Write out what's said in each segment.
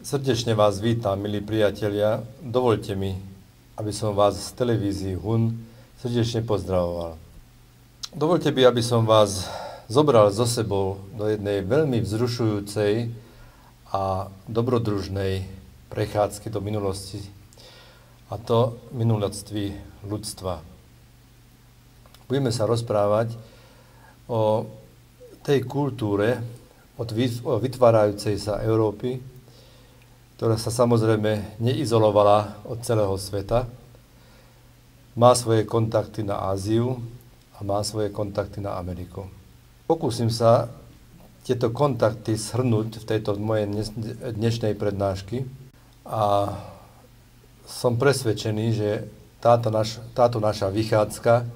Srdečne vás vítam, milí priatelia. Dovoľte mi, aby som vás z televízii HUN srdečne pozdravoval. Dovoľte mi, aby som vás zobral so sebou do jednej veľmi vzrušujúcej a dobrodružnej prechádzky do minulosti, a to minulosti ľudstva. Budeme sa rozprávať o tej kultúre, o vytvárajúcej sa Európy, ktorá sa samozrejme neizolovala od celého sveta, má svoje kontakty na Áziu a má svoje kontakty na Ameriku. Pokúsim sa tieto kontakty shrnúť v tejto mojej dnešnej prednášky a som presvedčený, že táto naša vychádzka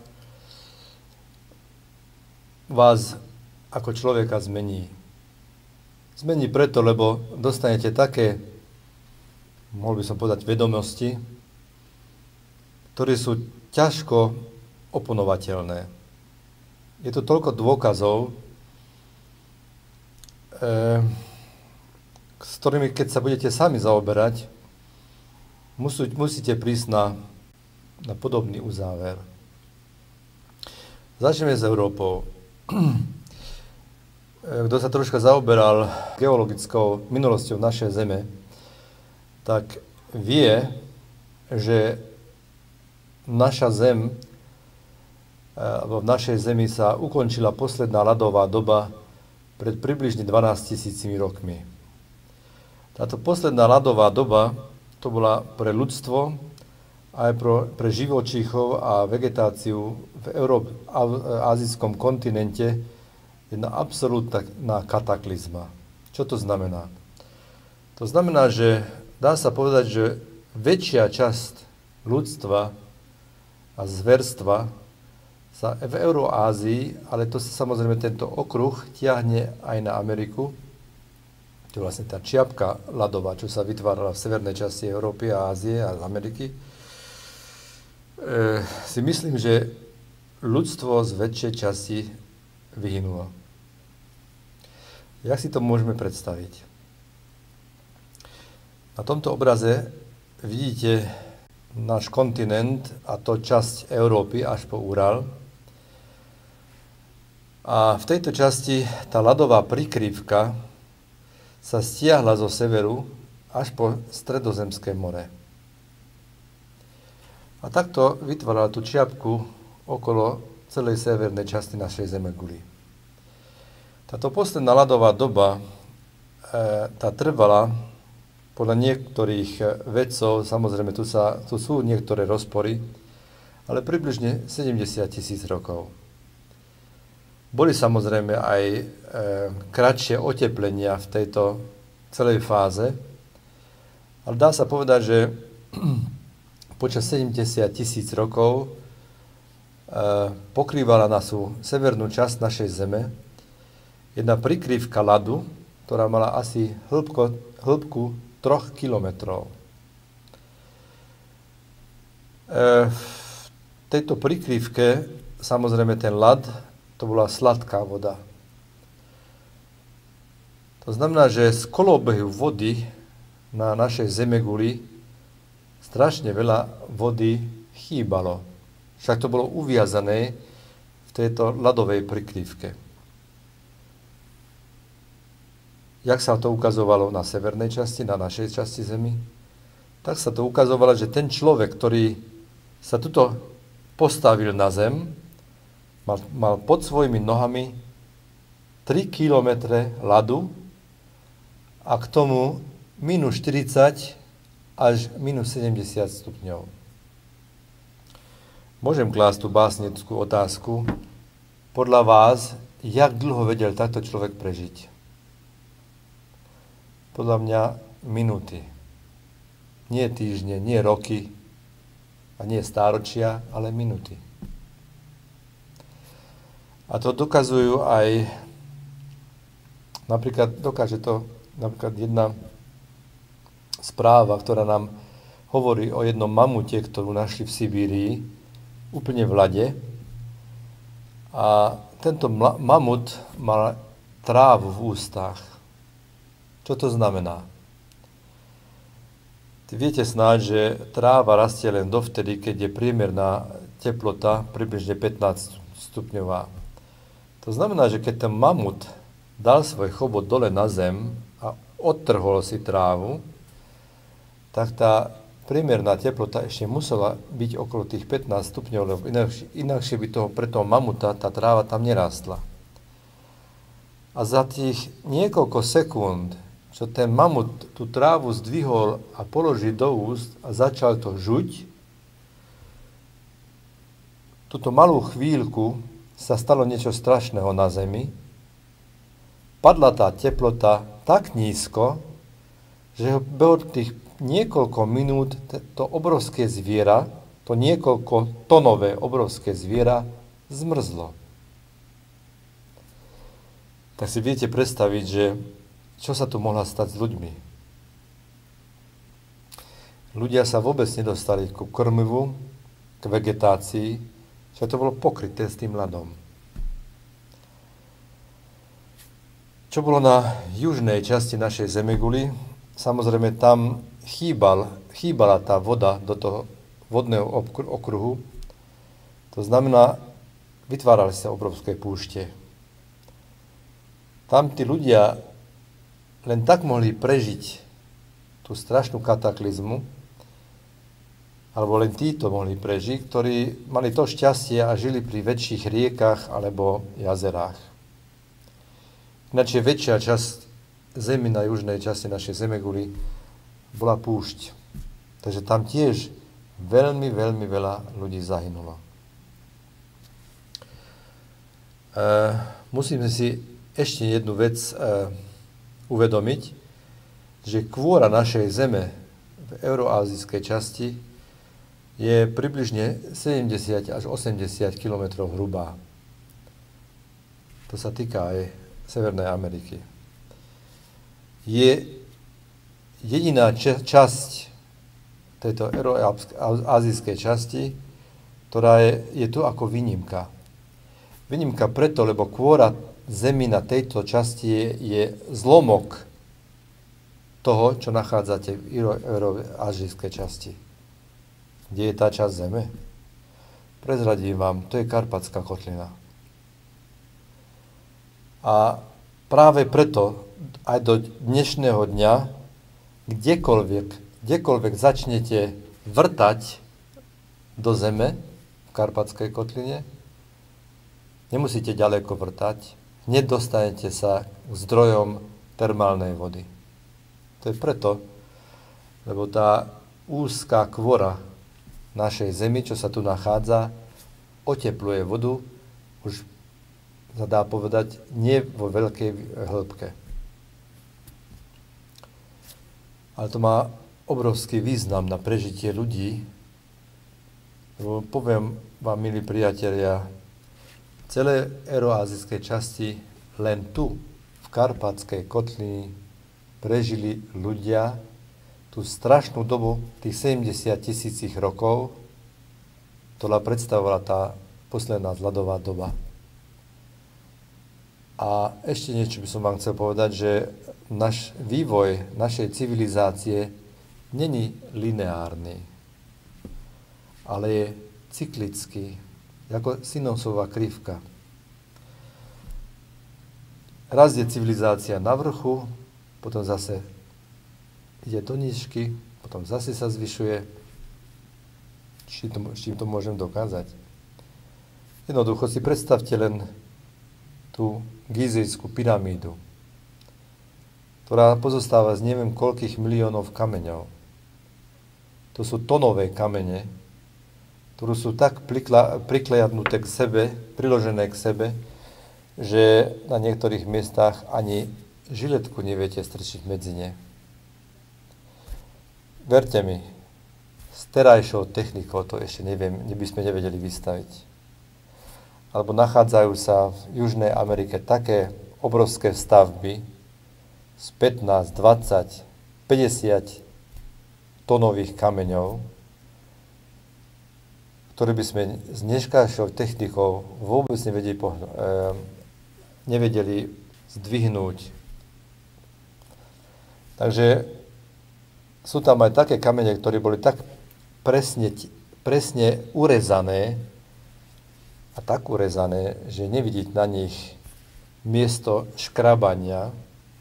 vás ako človeka zmení. Zmení preto, lebo dostanete také, mohol by som povedať, vedomosti, ktoré sú ťažko oponovateľné. Je to toľko dôkazov, s ktorými, keď sa budete sami zaoberať, musíte prísť na podobný uzáver. Začneme s Európou. Kto sa troška zaoberal geologickou minulosťou našej Zeme, tak vie, že naša Zem, v našej Zemi sa ukončila posledná ľadová doba pred približne 12 000 rokmi. Táto posledná ľadová doba to bola pre ľudstvo, aj pre živočíchov a vegetáciu v azijskom kontinente jedna absolútna kataklizma. Čo to znamená? To znamená, že dá sa povedať, že väčšia časť ľudstva a zverstva sa v Euroázii, ale to sa samozrejme tento okruh tiahne aj na Ameriku. To je vlastne tá čiapka ľadová, čo sa vytvárala v severnej časti Európy a Ázie a Ameriky. Si myslím, že ľudstvo z väčšej časti vyhynulo. Jak si to môžeme predstaviť? Na tomto obraze vidíte náš kontinent, a to časť Európy až po Ural. A v tejto časti tá ľadová prikryvka sa stiahla zo severu až po Stredozemské more. A takto vytvárala tú čiapku okolo celej severnej časti našej zemeguli. Táto posledná ľadová doba tá trvala podľa niektorých vedcov, samozrejme tu sú niektoré rozpory, ale približne 70 000 rokov. Boli samozrejme aj kratšie oteplenia v tejto celej fáze, ale dá sa povedať, že počas 70 000 rokov pokrývala našu severnú časť našej Zeme jedna prikrývka ľadu, ktorá mala asi hĺbku 3 kilometrov. V tejto prikrývke, samozrejme ten ľad, to bola sladká voda. To znamená, že z kolobehu vody na našej zemeguli strašne veľa vody chýbalo. Však to bolo uviazané v tejto ľadovej prikrývke. Jak sa to ukazovalo na severnej časti, na našej časti Zemi? Tak sa to ukazovalo, že ten človek, ktorý sa tuto postavil na zem, mal pod svojimi nohami 3 kilometre ľadu a k tomu minus 40 až minus 70 stupňov. Môžem klásť tú básnickú otázku. Podľa vás, jak dlho vedel takto človek prežiť? Podľa mňa minúty. Nie týždne, nie roky a nie stáročia, ale minúty. A to dokazujú aj, dokáže to napríklad jedna správa, ktorá nám hovorí o jednom mamute, ktorú našli v Sibírii, úplne v ľade. A tento mamut mal trávu v ústach. Čo to znamená? Viete snáď, že tráva rastie len dovtedy, keď je priemerná teplota približne 15 stupňová. To znamená, že keď ten mamut dal svoj chobot dole na zem a odtrhol si trávu, tak tá priemerná teplota ešte musela byť okolo tých 15 stupňov, lebo inakšie by toho pre toho mamuta tá tráva tam nerástla. A za tých niekoľko sekúnd, čo ten mamut tú trávu zdvihol a položil do úst a začal to žuť, túto malú chvíľku sa stalo niečo strašného na zemi. Padla tá teplota tak nízko, že behom tých niekoľko minút to obrovské zviera, to niekoľko tonové obrovské zviera zmrzlo. Tak si viete predstaviť, že čo sa tu mohla stať s ľuďmi. Ľudia sa vôbec nedostali ku krmivu, k vegetácii, že to bolo pokryté s tým ľadom. Čo bolo na južnej časti našej zemeguly, samozrejme tam chýbala tá voda do toho vodného okruhu. To znamená, vytvárali sa obrovské púšte. Tam tí ľudia len tak mohli prežiť tú strašnú kataklizmu, alebo len títo mohli prežiť, ktorí mali to šťastie a žili pri väčších riekach alebo jazerách. Ináč väčšia časť zemi na južnej časti našej zemeguly bola púšť. Takže tam tiež veľmi, veľmi veľa ľudí zahynulo. Musíme si ešte jednu vec uvedomiť, že kvôra našej zeme v euroázijskej časti je približne 70 až 80 km hrubá. To sa týka aj Severnej Ameriky. Je jediná časť tejto euroázijskej časti, ktorá je tu ako výnimka. Výnimka preto, lebo kvôra zemi na tejto časti je zlomok toho, čo nachádzate v euroázijskej časti. Kde je tá časť zeme? Prezradím vám, to je Karpatská kotlina. A práve preto aj do dnešného dňa, kdekoľvek začnete vrtať do zeme v Karpatskej kotline, nemusíte ďaleko vrtať, hneď dostanete sa k zdrojom termálnej vody. To je preto, lebo tá úzká kvora našej zemi, čo sa tu nachádza, otepluje vodu, už sa dá povedať, nie vo veľkej hĺbke. Ale to má obrovský význam na prežitie ľudí, lebo poviem vám, milí priatelia, celé euroázijskej časti len tu, v Karpatskej kotlini, prežili ľudia tú strašnú dobu, tých 70 000 rokov, ktorá predstavovala tá posledná ľadová doba. A ešte niečo by som vám chcel povedať, že náš vývoj našej civilizácie není lineárny, ale je cyklický, ako sinusová krivka. Raz je civilizácia na vrchu, potom zase ide do nížky, potom zase sa zvyšuje. S čím to môžem dokázať? Jednoducho si predstavte len tú Gizejskú pyramídu, ktorá pozostáva z neviem koľkých miliónov kameňov. To sú tonové kamene, ktoré sú tak prikliadnuté k sebe, priložené k sebe, že na niektorých miestach ani žiletku neviete strčiť medzi ne. Verte mi, s terajšou technikou to ešte by sme nevedeli vystaviť. Alebo nachádzajú sa v Južnej Amerike také obrovské stavby z 15, 20, 50 tonových kameňov, ktoré by sme s dnešnou technikou vôbec nevedeli zdvihnúť. Takže sú tam aj také kamene, ktoré boli tak presne urezané a tak urezané, že nevidieť na nich miesto škrabania,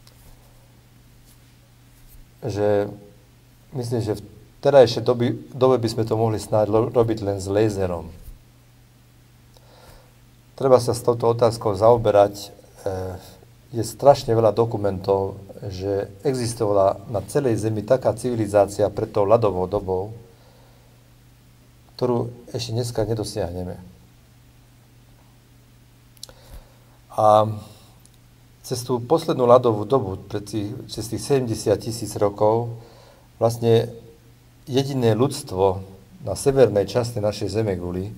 že myslím, že v terajšej dobe by sme to mohli snáď robiť len s laserom. Treba sa s touto otázkou zaoberať. Je strašne veľa dokumentov, že existovala na celej Zemi taká civilizácia pred tou ľadovou dobou, ktorú ešte dneska nedosiahneme. A cez tú poslednú ľadovú dobu, cez tých 70 000 rokov, vlastne jediné ľudstvo na severnej časti našej Zemeguli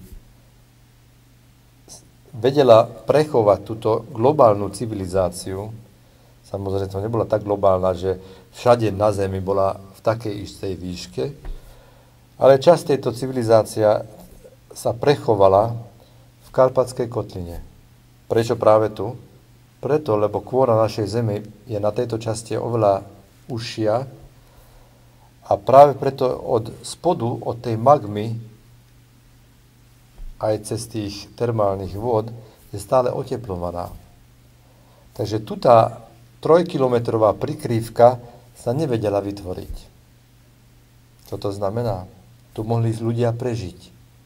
vedela prechovať túto globálnu civilizáciu. Samozrejme, to nebola tak globálna, že všade na Zemi bola v takej istej výške, ale časť tejto civilizácia sa prechovala v Karpatskej kotline. Prečo práve tu? Preto, lebo kôra našej Zemi je na tejto časti oveľa užšia a práve preto od spodu, od tej magmy, aj cez tých termálnych vôd, je stále oteplovaná. Takže tu tá 3-kilometrová prikrývka sa nevedela vytvoriť. Čo to znamená? Tu mohli ľudia prežiť.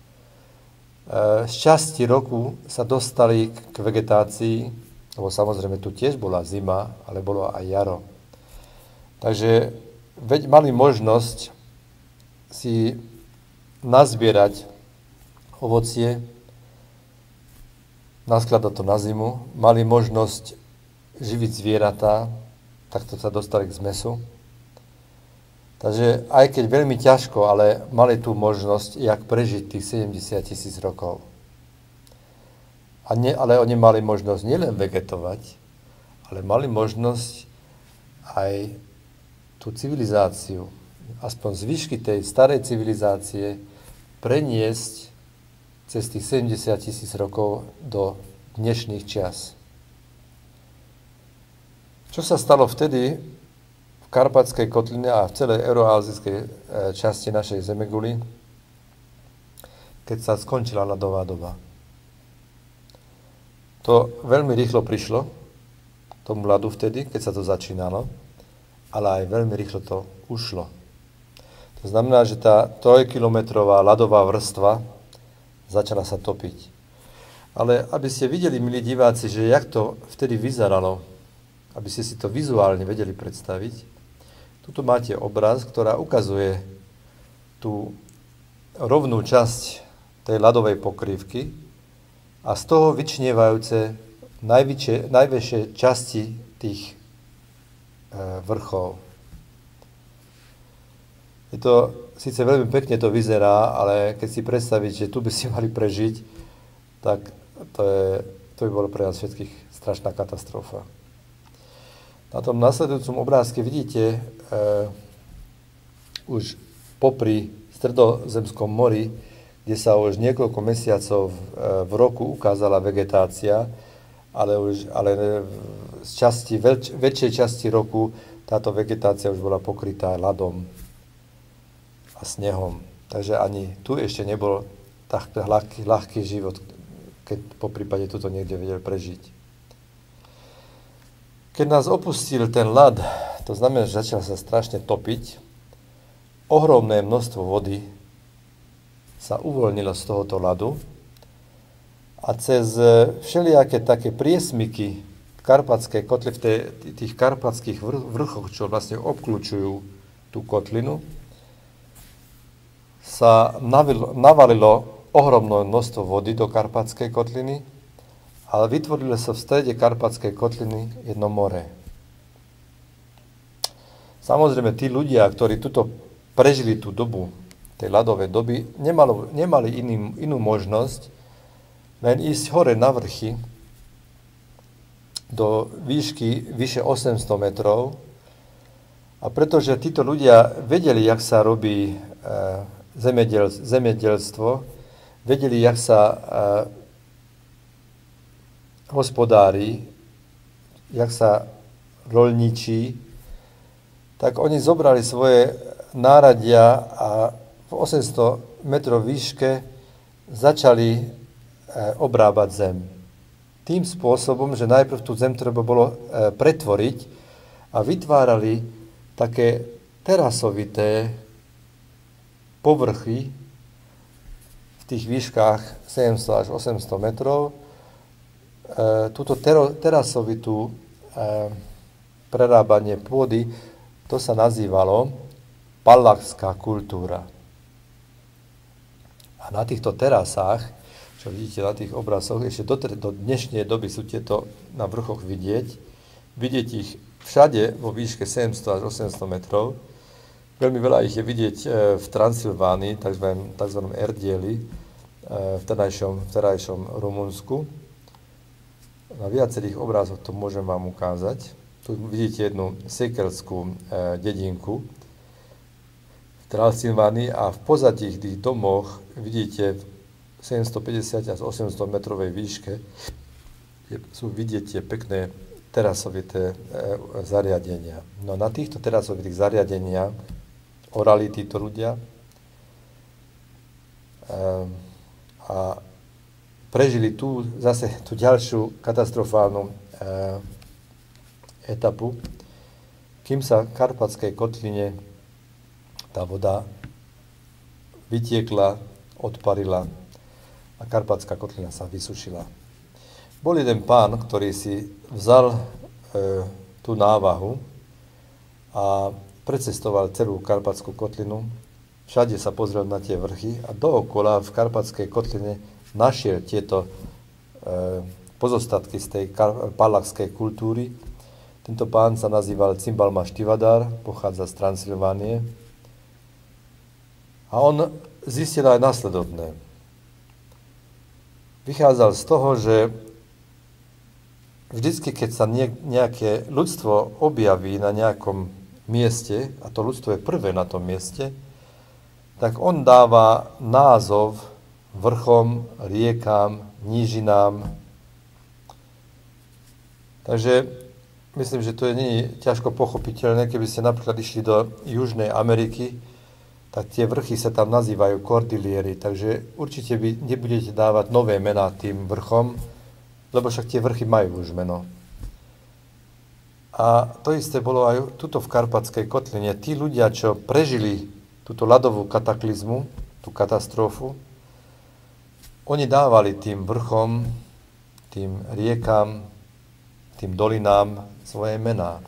Z časti roku sa dostali k vegetácii, lebo samozrejme tu tiež bola zima, ale bolo aj jaro. Takže mali možnosť si nazbierať ovocie, naskladať to na zimu, mali možnosť živiť zvieratá, takto sa dostali k zmesu. Takže aj keď veľmi ťažko, ale mali tú možnosť, jak prežiť tých 70 000 rokov. Ale oni mali možnosť nielen vegetovať, ale mali možnosť aj tú civilizáciu, aspoň z výšky tej starej civilizácie, preniesť cez tých 70 000 rokov do dnešných čias. Čo sa stalo vtedy v Karpatskej kotline a v celej euroázijskej časti našej Zemeguli, keď sa skončila ľadová doba? To veľmi rýchlo prišlo, tomu ľadu vtedy, keď sa to začínalo, ale aj veľmi rýchlo to ušlo. To znamená, že tá 3-kilometrová ľadová vrstva začala sa topiť. Ale aby ste videli, milí diváci, že jak to vtedy vyzeralo, aby ste si to vizuálne vedeli predstaviť, tuto máte obraz, ktorá ukazuje tú rovnú časť tej ľadovej pokrývky a z toho vyčnievajúce najväčšie časti tých vrchov. Je to síce veľmi pekne to vyzerá, ale keď si predstavíte, že tu by si mali prežiť, tak to by bolo pre nás všetkých strašná katastrofa. Na tom nasledujúcom obrázke vidíte už popri Stredozemskom mori, kde sa už niekoľko mesiacov v roku ukázala vegetácia, ale z väčšej časti roku táto vegetácia už bola pokrytá ľadom a snehom. Takže ani tu ešte nebol tak ľahký život, keď po prípade tuto niekde vedel prežiť. Keď nás opustil ten ľad, to znamená, že začal sa strašne topiť, ohromné množstvo vody sa uvoľnilo z tohoto ľadu a cez všelijaké také priesmyky v Karpatskej kotli, v tých karpatských vrchoch, čo vlastne obkľúčujú tú kotlinu, sa navalilo ohromné množstvo vody do Karpatskej kotliny, ale vytvorilo sa v strede Karpatskej kotliny jedno more. Samozrejme, tí ľudia, ktorí tuto prežili tú dobu, tej ľadovej doby, nemali inú možnosť, len ísť hore na vrchy do výšky vyše 800 metrov. A pretože títo ľudia vedeli, jak sa robí zemedelstvo, vedeli, jak sa hospodári, jak sa roľničí, tak oni zobrali svoje náradia a v 800 metrov výške začali obrábať zem. Tým spôsobom, že najprv tú zem treba bolo pretvoriť a vytvárali také terasovité povrchy v tých výškách 700 až 800 metrov. Túto terasovitú prerábanie pôdy, to sa nazývalo pallachská kultúra. A na týchto terasách, čo vidíte na tých obrazoch, ešte do dnešnej doby sú tieto na vrchoch vidieť. Vidieť ich všade vo výške 700 až 800 metrov. Veľmi veľa ich je vidieť v Transylvánii, tzv. Erdieli, v terajšom Rumunsku. Na viacerých obrazoch to môžem vám ukázať. Tu vidíte jednu sekelskú dedinku v Transylvánii a v pozadí tých domoch vidíte v 750 až 800 metrovej výške sú vidieť tie pekné terasovité zariadenia. No na týchto terasovitých zariadeniach orali títo ľudia a prežili tú ďalšiu katastrofálnu etapu, kým sa v Karpatskej kotline tá voda vytiekla, odparila a Karpatská kotlina sa vysušila. Bol jeden pán, ktorý si vzal tú návahu a precestoval celú Karpatskú kotlinu, všade sa pozrel na tie vrchy a dookola v Karpatskej kotline našiel tieto pozostatky z tej pallachskej kultúry. Tento pán sa nazýval Cimbalma Štivadar, pochádza z Transylvánie. A on zistil aj nasledovné. Vychádzal z toho, že vždycky, keď sa nejaké ľudstvo objaví na nejakom mieste, a to ľudstvo je prvé na tom mieste, tak on dáva názov vrchom, riekám, nížinám. Takže myslím, že to nie je ťažko pochopiteľné, keby ste napríklad išli do Južnej Ameriky, tak tie vrchy sa tam nazývajú kordiliery, takže určite by nebudete dávať nové mená tým vrchom, lebo však tie vrchy majú už meno. A to isté bolo aj tuto v Karpatskej kotline. Tí ľudia, čo prežili túto ľadovú kataklizmu, tú katastrofu, oni dávali tým vrchom, tým riekam, tým dolinám svoje mená.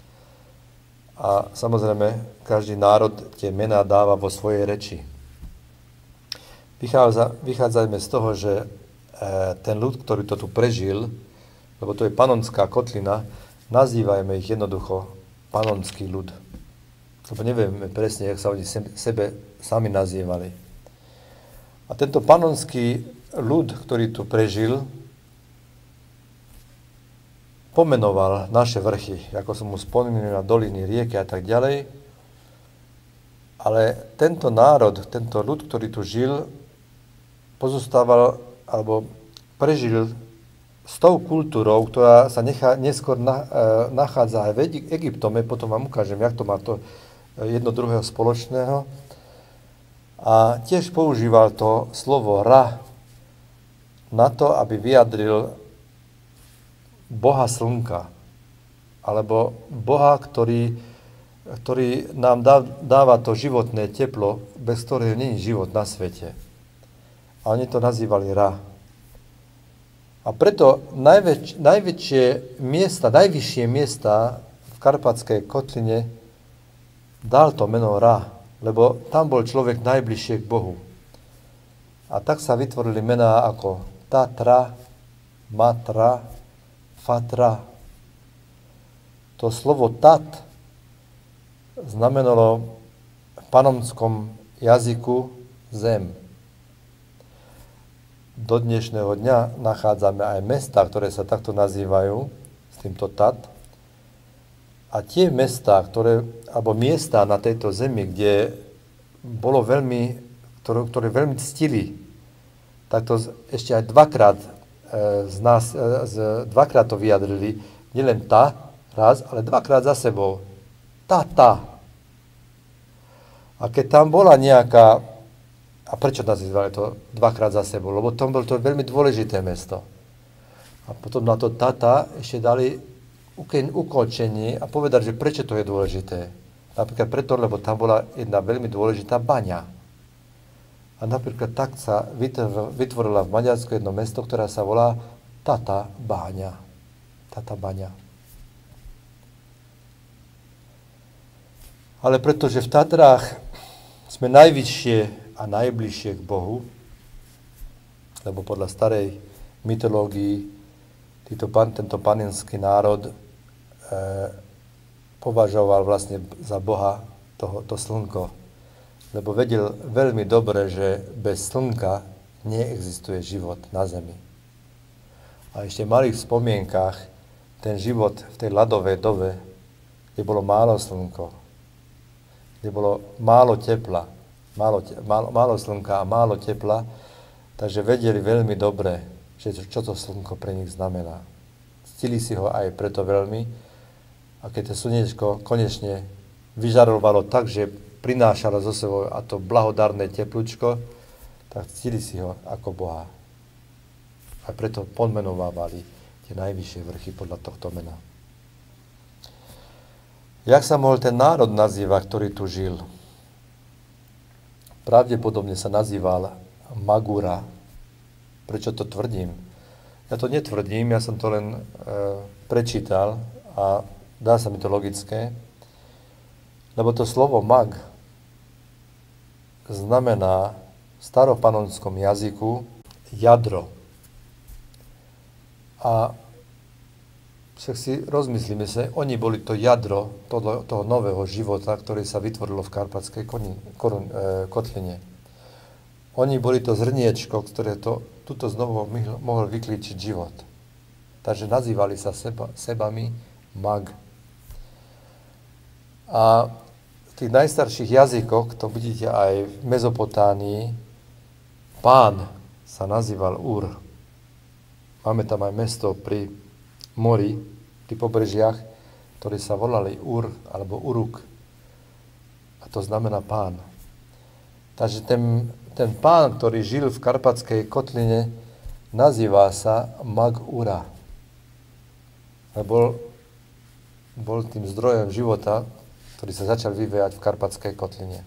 A samozrejme, každý národ tie mená dáva vo svojej reči. Vychádzajme z toho, že ten ľud, ktorý to tu prežil, lebo to je panonská kotlina, nazývajme ich jednoducho panonský ľud. Lebo nevieme presne, jak sa oni sebe sami nazývali. A tento panonský ľud, ktorý tu prežil, pomenoval naše vrchy, ako som mu spomínal, na doliny, rieky a tak ďalej. Ale tento národ, tento ľud, ktorý tu žil, pozostával alebo prežil s tou kultúrou, ktorá sa neskôr nachádza aj v Egyptome, potom vám ukážem, jak to má to jedno druhého spoločného. A tiež používal to slovo Ra na to, aby vyjadril Boha slnka, alebo Boha, ktorý nám dáva to životné teplo, bez ktorého nie je život na svete. A oni to nazývali Ra. A preto najvyššie miesta v Karpatskej kotline dal to meno Ra, lebo tam bol človek najbližšie k Bohu. A tak sa vytvorili mená ako Tatra, Matra, Fatra. To slovo Tat znamenalo v panonskom jazyku zem. Do dnešného dňa nachádzame aj mestá, ktoré sa takto nazývajú, s týmto Tat. A tie mestá, alebo miesta na tejto zemi, kde bolo ktoré veľmi ctili, tak to ešte aj dvakrát to vyjadrili, nielen raz, ale dvakrát za sebou. Ta. A keď tam bola nejaká, a prečo nazývali to dvakrát za sebou? Lebo tam bolo to veľmi dôležité mesto. A potom na to Tata ešte dali ukončenie a povedali, že prečo to je dôležité. Napríklad preto, lebo tam bola jedna veľmi dôležitá baňa. A napríklad tak sa vytvorila v Maďarsku jedno mesto, ktoré sa volá Tata Báňa. Tata Baňa. Ale pretože v Tatrách sme najvyššie a najbližšie k Bohu, lebo podľa starej mytológii tento panenský národ považoval vlastne za Boha to slnko, lebo vedel veľmi dobre, že bez slnka neexistuje život na zemi. A ešte v malých spomienkách ten život v tej ľadovej dobe, kde bolo málo slnko, kde bolo málo tepla, málo slnka a málo tepla, takže vedeli veľmi dobre, že čo to slnko pre nich znamená. Ctili si ho aj preto veľmi, a keď to slnečko konečne vyžarovalo tak, že prinášalo zo sebou a to blahodarné teplúčko, tak ctili si ho ako Boha. A preto pomenovávali tie najvyššie vrchy podľa tohto mena. Jak sa mohol ten národ nazývať, ktorý tu žil? Pravdepodobne sa nazýval Magura. Prečo to tvrdím? Ja to netvrdím, ja som to len prečítal a dá sa mi to logické, lebo to slovo mag znamená v staropanonskom jazyku jadro. A však si rozmyslíme sa, oni boli to jadro toho nového života, ktorý sa vytvorilo v Karpatskej kotline. Oni boli to zrniečko, ktoré tuto znovu mohol vyklíčiť život. Takže nazývali sa sebami mag. A v tých najstarších jazykoch, to vidíte aj v Mezopotánii, pán sa nazýval Ur. Máme tam aj mesto pri mori, pri pobrežiach, ktorí sa volali Ur alebo Uruk. A to znamená pán. Takže ten pán, ktorý žil v Karpatskej kotline, nazýva sa Mag Ura. Bol tým zdrojom života, ktorý sa začal vyvíjať v Karpatskej kotline.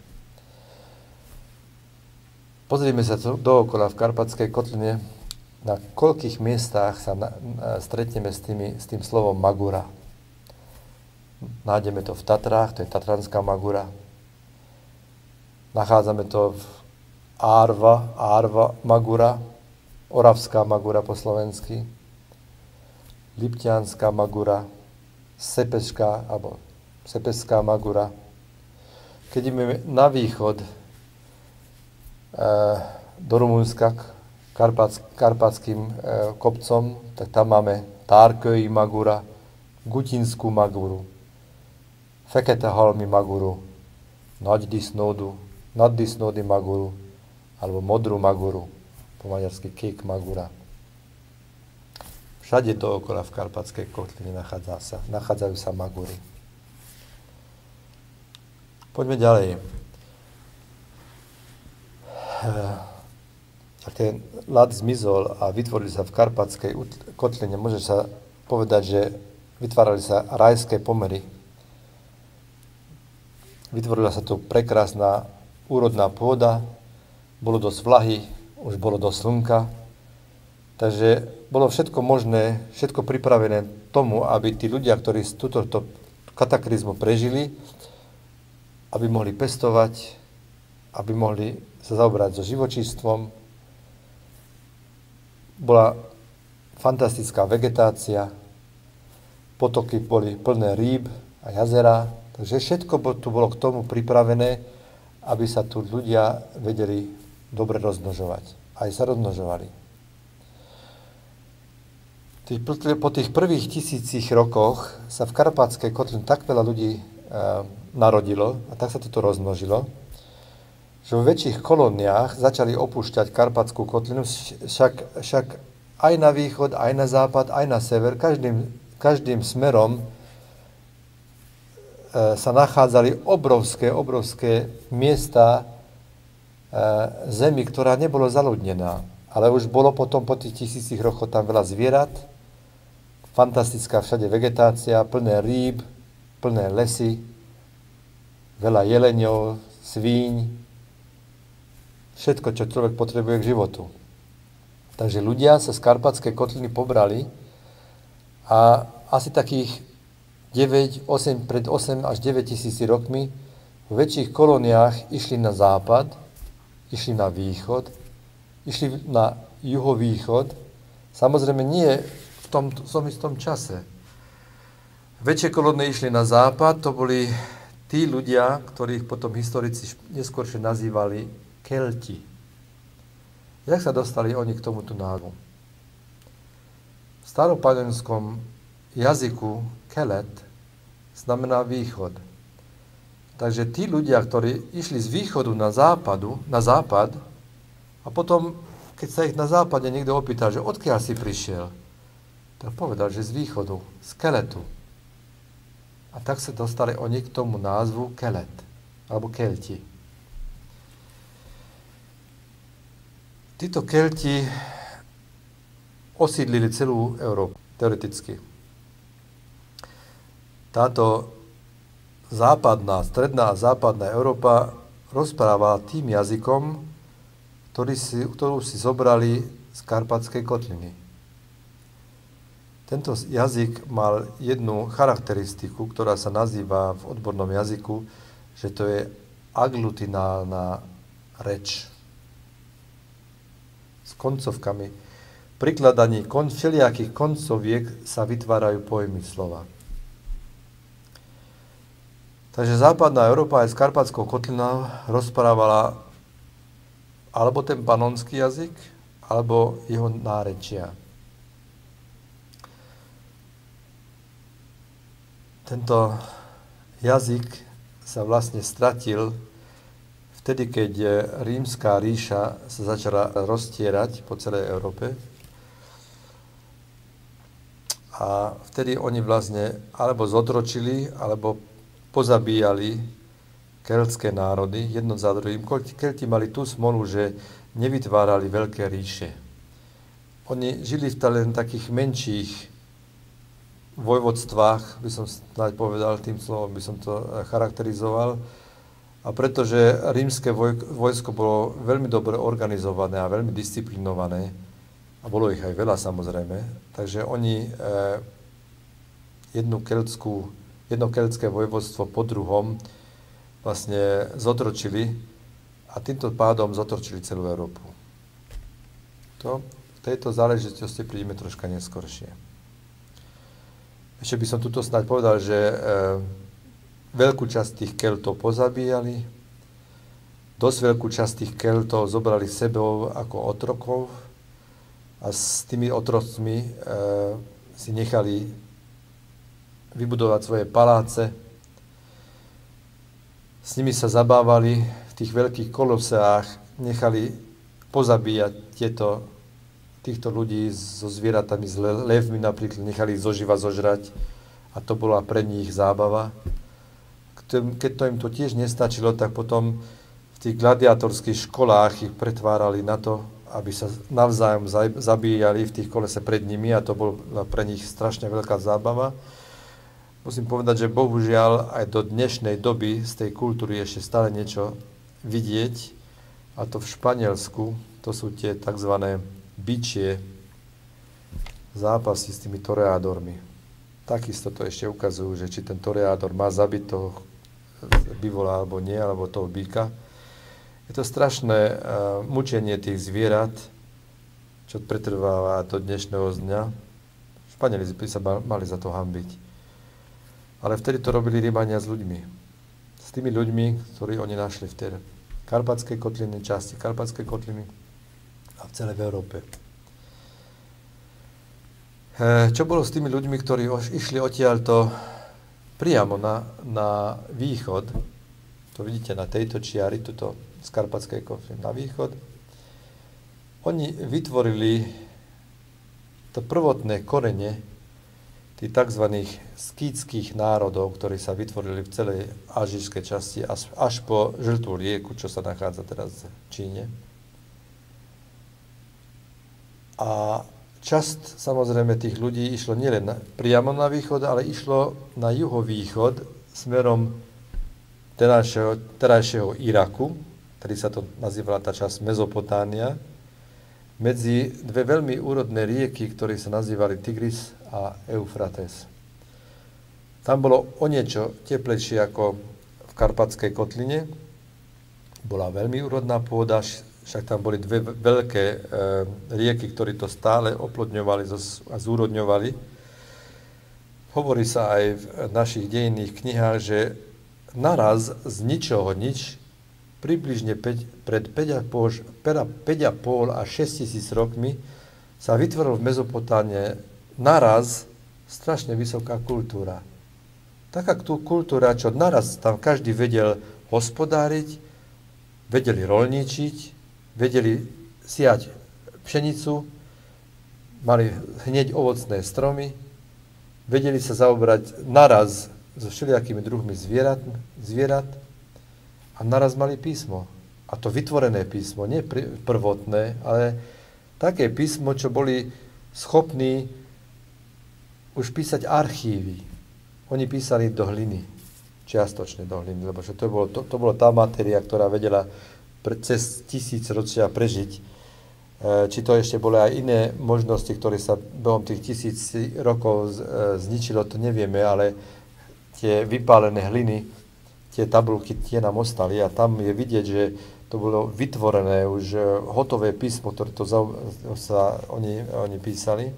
Pozrime sa dookola v Karpatskej kotline, na koľkých miestach sa stretneme s tým slovom Magura. Nájdeme to v Tatrách, to je Tatranská Magura. Nachádzame to v Árva Magura, Oravská Magura po slovensky, Lipťanská Magura, Sepeská Magura. Keď ideme na východ do Rumunska, karpatským kopcom, tak tam máme Tárköi Magura, Gutinskú Maguru, Feketehalmi Maguru, Naddisnódy Maguru, alebo Modrú Maguru, po maďarsky Kék Magura. Všade dookola v Karpatskej kotline nachádzajú sa Magury. Poďme ďalej. Ak ten ľad zmizol a vytvorili sa v Karpatskej kotline, môže sa povedať, že vytvárali sa rajské pomery. Vytvorila sa tu prekrásna úrodná pôda, bolo dosť vlahy, už bolo dosť slnka, takže bolo všetko možné, všetko pripravené tomu, aby tí ľudia, ktorí túto kataklizmu prežili, aby mohli pestovať, aby mohli sa zaoberať so živočístvom. Bola fantastická vegetácia, potoky boli plné rýb a jazera, takže všetko tu bolo k tomu pripravené, aby sa tu ľudia vedeli dobre rozmnožovať. Aj sa rozmnožovali. Po tých prvých 1000 rokoch sa v Karpatskej kotline tak veľa ľudí narodilo a tak sa toto rozmnožilo, že vo väčších kolóniách začali opúšťať Karpatskú kotlinu, však aj na východ, aj na západ, aj na sever, každým smerom sa nachádzali obrovské miesta zemi, ktorá nebolo zaľudnená. Ale už bolo potom po tých 1000 rokoch tam veľa zvierat, fantastická všade vegetácia, plné rýb, plné lesy, veľa jeleňov, svíň, všetko, čo človek potrebuje k životu. Takže ľudia sa z Karpatskej kotliny pobrali a asi takých pred 8 až 9 tisíci rokmi v väčších kolóniách išli na západ, išli na východ, išli na juhovýchod. Samozrejme nie v tom istom čase. Väčšie kolónie išli na západ, to boli tí ľudia, ktorých potom historici neskôršie nazývali Kelti. Jak sa dostali oni k tomuto názvu? V staropanenskom jazyku Kelet znamená východ. Takže tí ľudia, ktorí išli z východu na západ a potom, keď sa ich na západe niekto opýtal, že odkiaľ si prišiel, tak povedal, že z východu, z Keletu. A tak sa dostali oni k tomu názvu Kelet, alebo Kelti. Títo Kelti osídlili celú Európu, teoreticky. Táto stredná a západná Európa rozpráva tým jazykom, ktorú si zobrali z Karpatskej kotliny. Tento jazyk mal jednu charakteristiku, ktorá sa nazýva v odbornom jazyku, že to je aglutinálna reč s koncovkami. Pri kladaní všelijakých koncoviek sa vytvárajú pojmy slova. Takže západná Európa aj s Karpatskou kotlinou rozprávala alebo ten panonský jazyk, alebo jeho nárečia. Tento jazyk sa vlastne stratil vtedy, keď Rímska ríša sa začala roztierať po celej Európe. A vtedy oni vlastne alebo zotročili, alebo pozabíjali keltské národy, jedno za druhým. Kelti mali tú smolu, že nevytvárali veľké ríše. Oni žili v takých menších vojvodstvách, by som snáď povedal, tým slovom by som to charakterizoval. A pretože rímske vojsko bolo veľmi dobre organizované a veľmi disciplinované, a bolo ich aj veľa samozrejme, takže oni jedno keltské vojvodstvo po druhom vlastne zotročili a týmto pádom zotročili celú Európu. To v tejto záležitosti prídeme troška neskoršie. Ešte by som tuto snáď povedal, že veľkú časť tých Keltov pozabíjali, dosť veľkú časť tých Keltov zobrali sebou ako otrokov a s tými otrocmi si nechali vybudovať svoje paláce. S nimi sa zabávali v tých veľkých koloseách, nechali pozabíjať týchto ľudí so zvieratami, s levmi napríklad, nechali ich zoživa zožrať a to bola pre nich zábava. Keď to im to tiež nestačilo, tak potom v tých gladiátorských školách ich pretvárali na to, aby sa navzájom zabíjali v tých kolese pred nimi a to bola pre nich strašne veľká zábava. Musím povedať, že bohužiaľ aj do dnešnej doby z tej kultúry ešte stále niečo vidieť. A to v Španielsku, to sú tie tzv. Bičie zápasy s tými toreadormi. Takisto to ešte ukazujú, že či ten toreador má zabiť toho bivola alebo nie, alebo toho býka. Je to strašné mučenie tých zvierat, čo pretrváva do dnešného dňa. Španieli by sa mali za to hanbiť. Ale vtedy to robili Rímania s ľuďmi. S tými ľuďmi, ktorí oni našli v tej Karpatskej kotliny, časti Karpatskej kotliny a v celej Európe. Čo bolo s tými ľuďmi, ktorí išli odtiaľto priamo na východ? To vidíte na tejto čiari, tuto z Karpatskej kotliny na východ. Oni vytvorili to prvotné korene tých tzv. Skýtskych národov, ktorí sa vytvorili v celej ázijskej časti až po Žltú rieku, čo sa nachádza teraz v Číne. A časť samozrejme tých ľudí išlo nielen priamo na východ, ale išlo na juhovýchod smerom terajšieho Iraku, ktorý sa to nazývala tá časť Mezopotámia, medzi dve veľmi úrodné rieky, ktoré sa nazývali Tigris a Eufrates. Tam bolo o niečo teplejšie ako v Karpatskej kotline. Bola veľmi úrodná pôda, však tam boli dve veľké rieky, ktoré to stále oplodňovali a zúrodňovali. Hovorí sa aj v našich dejinných knihách, že naraz z ničoho nič, približne pred 5,5 až 6 tisíc rokmi sa vytvoril v Mezopotámie naraz strašne vysoká kultúra. Taká kultúra, čo naraz tam každý vedel hospodáriť, vedeli roľničiť, vedeli siať pšenicu, mali hneď ovocné stromy, vedeli sa zaoberať naraz so všelijakými druhmi zvierat a naraz mali písmo. A to vytvorené písmo, nie prvotné, ale také písmo, čo boli schopní už písať archívy. Oni písali do hliny, čiastočne do hliny, lebo to bolo tá matéria, ktorá vedela cez 1000 ročia prežiť. Či to ešte boli aj iné možnosti, ktoré sa behom tých 1000 rokov zničilo, to nevieme, ale tie vypálené hliny, tie tabulky, tie nám ostali a tam je vidieť, že to bolo vytvorené už hotové písmo, ktoré oni písali.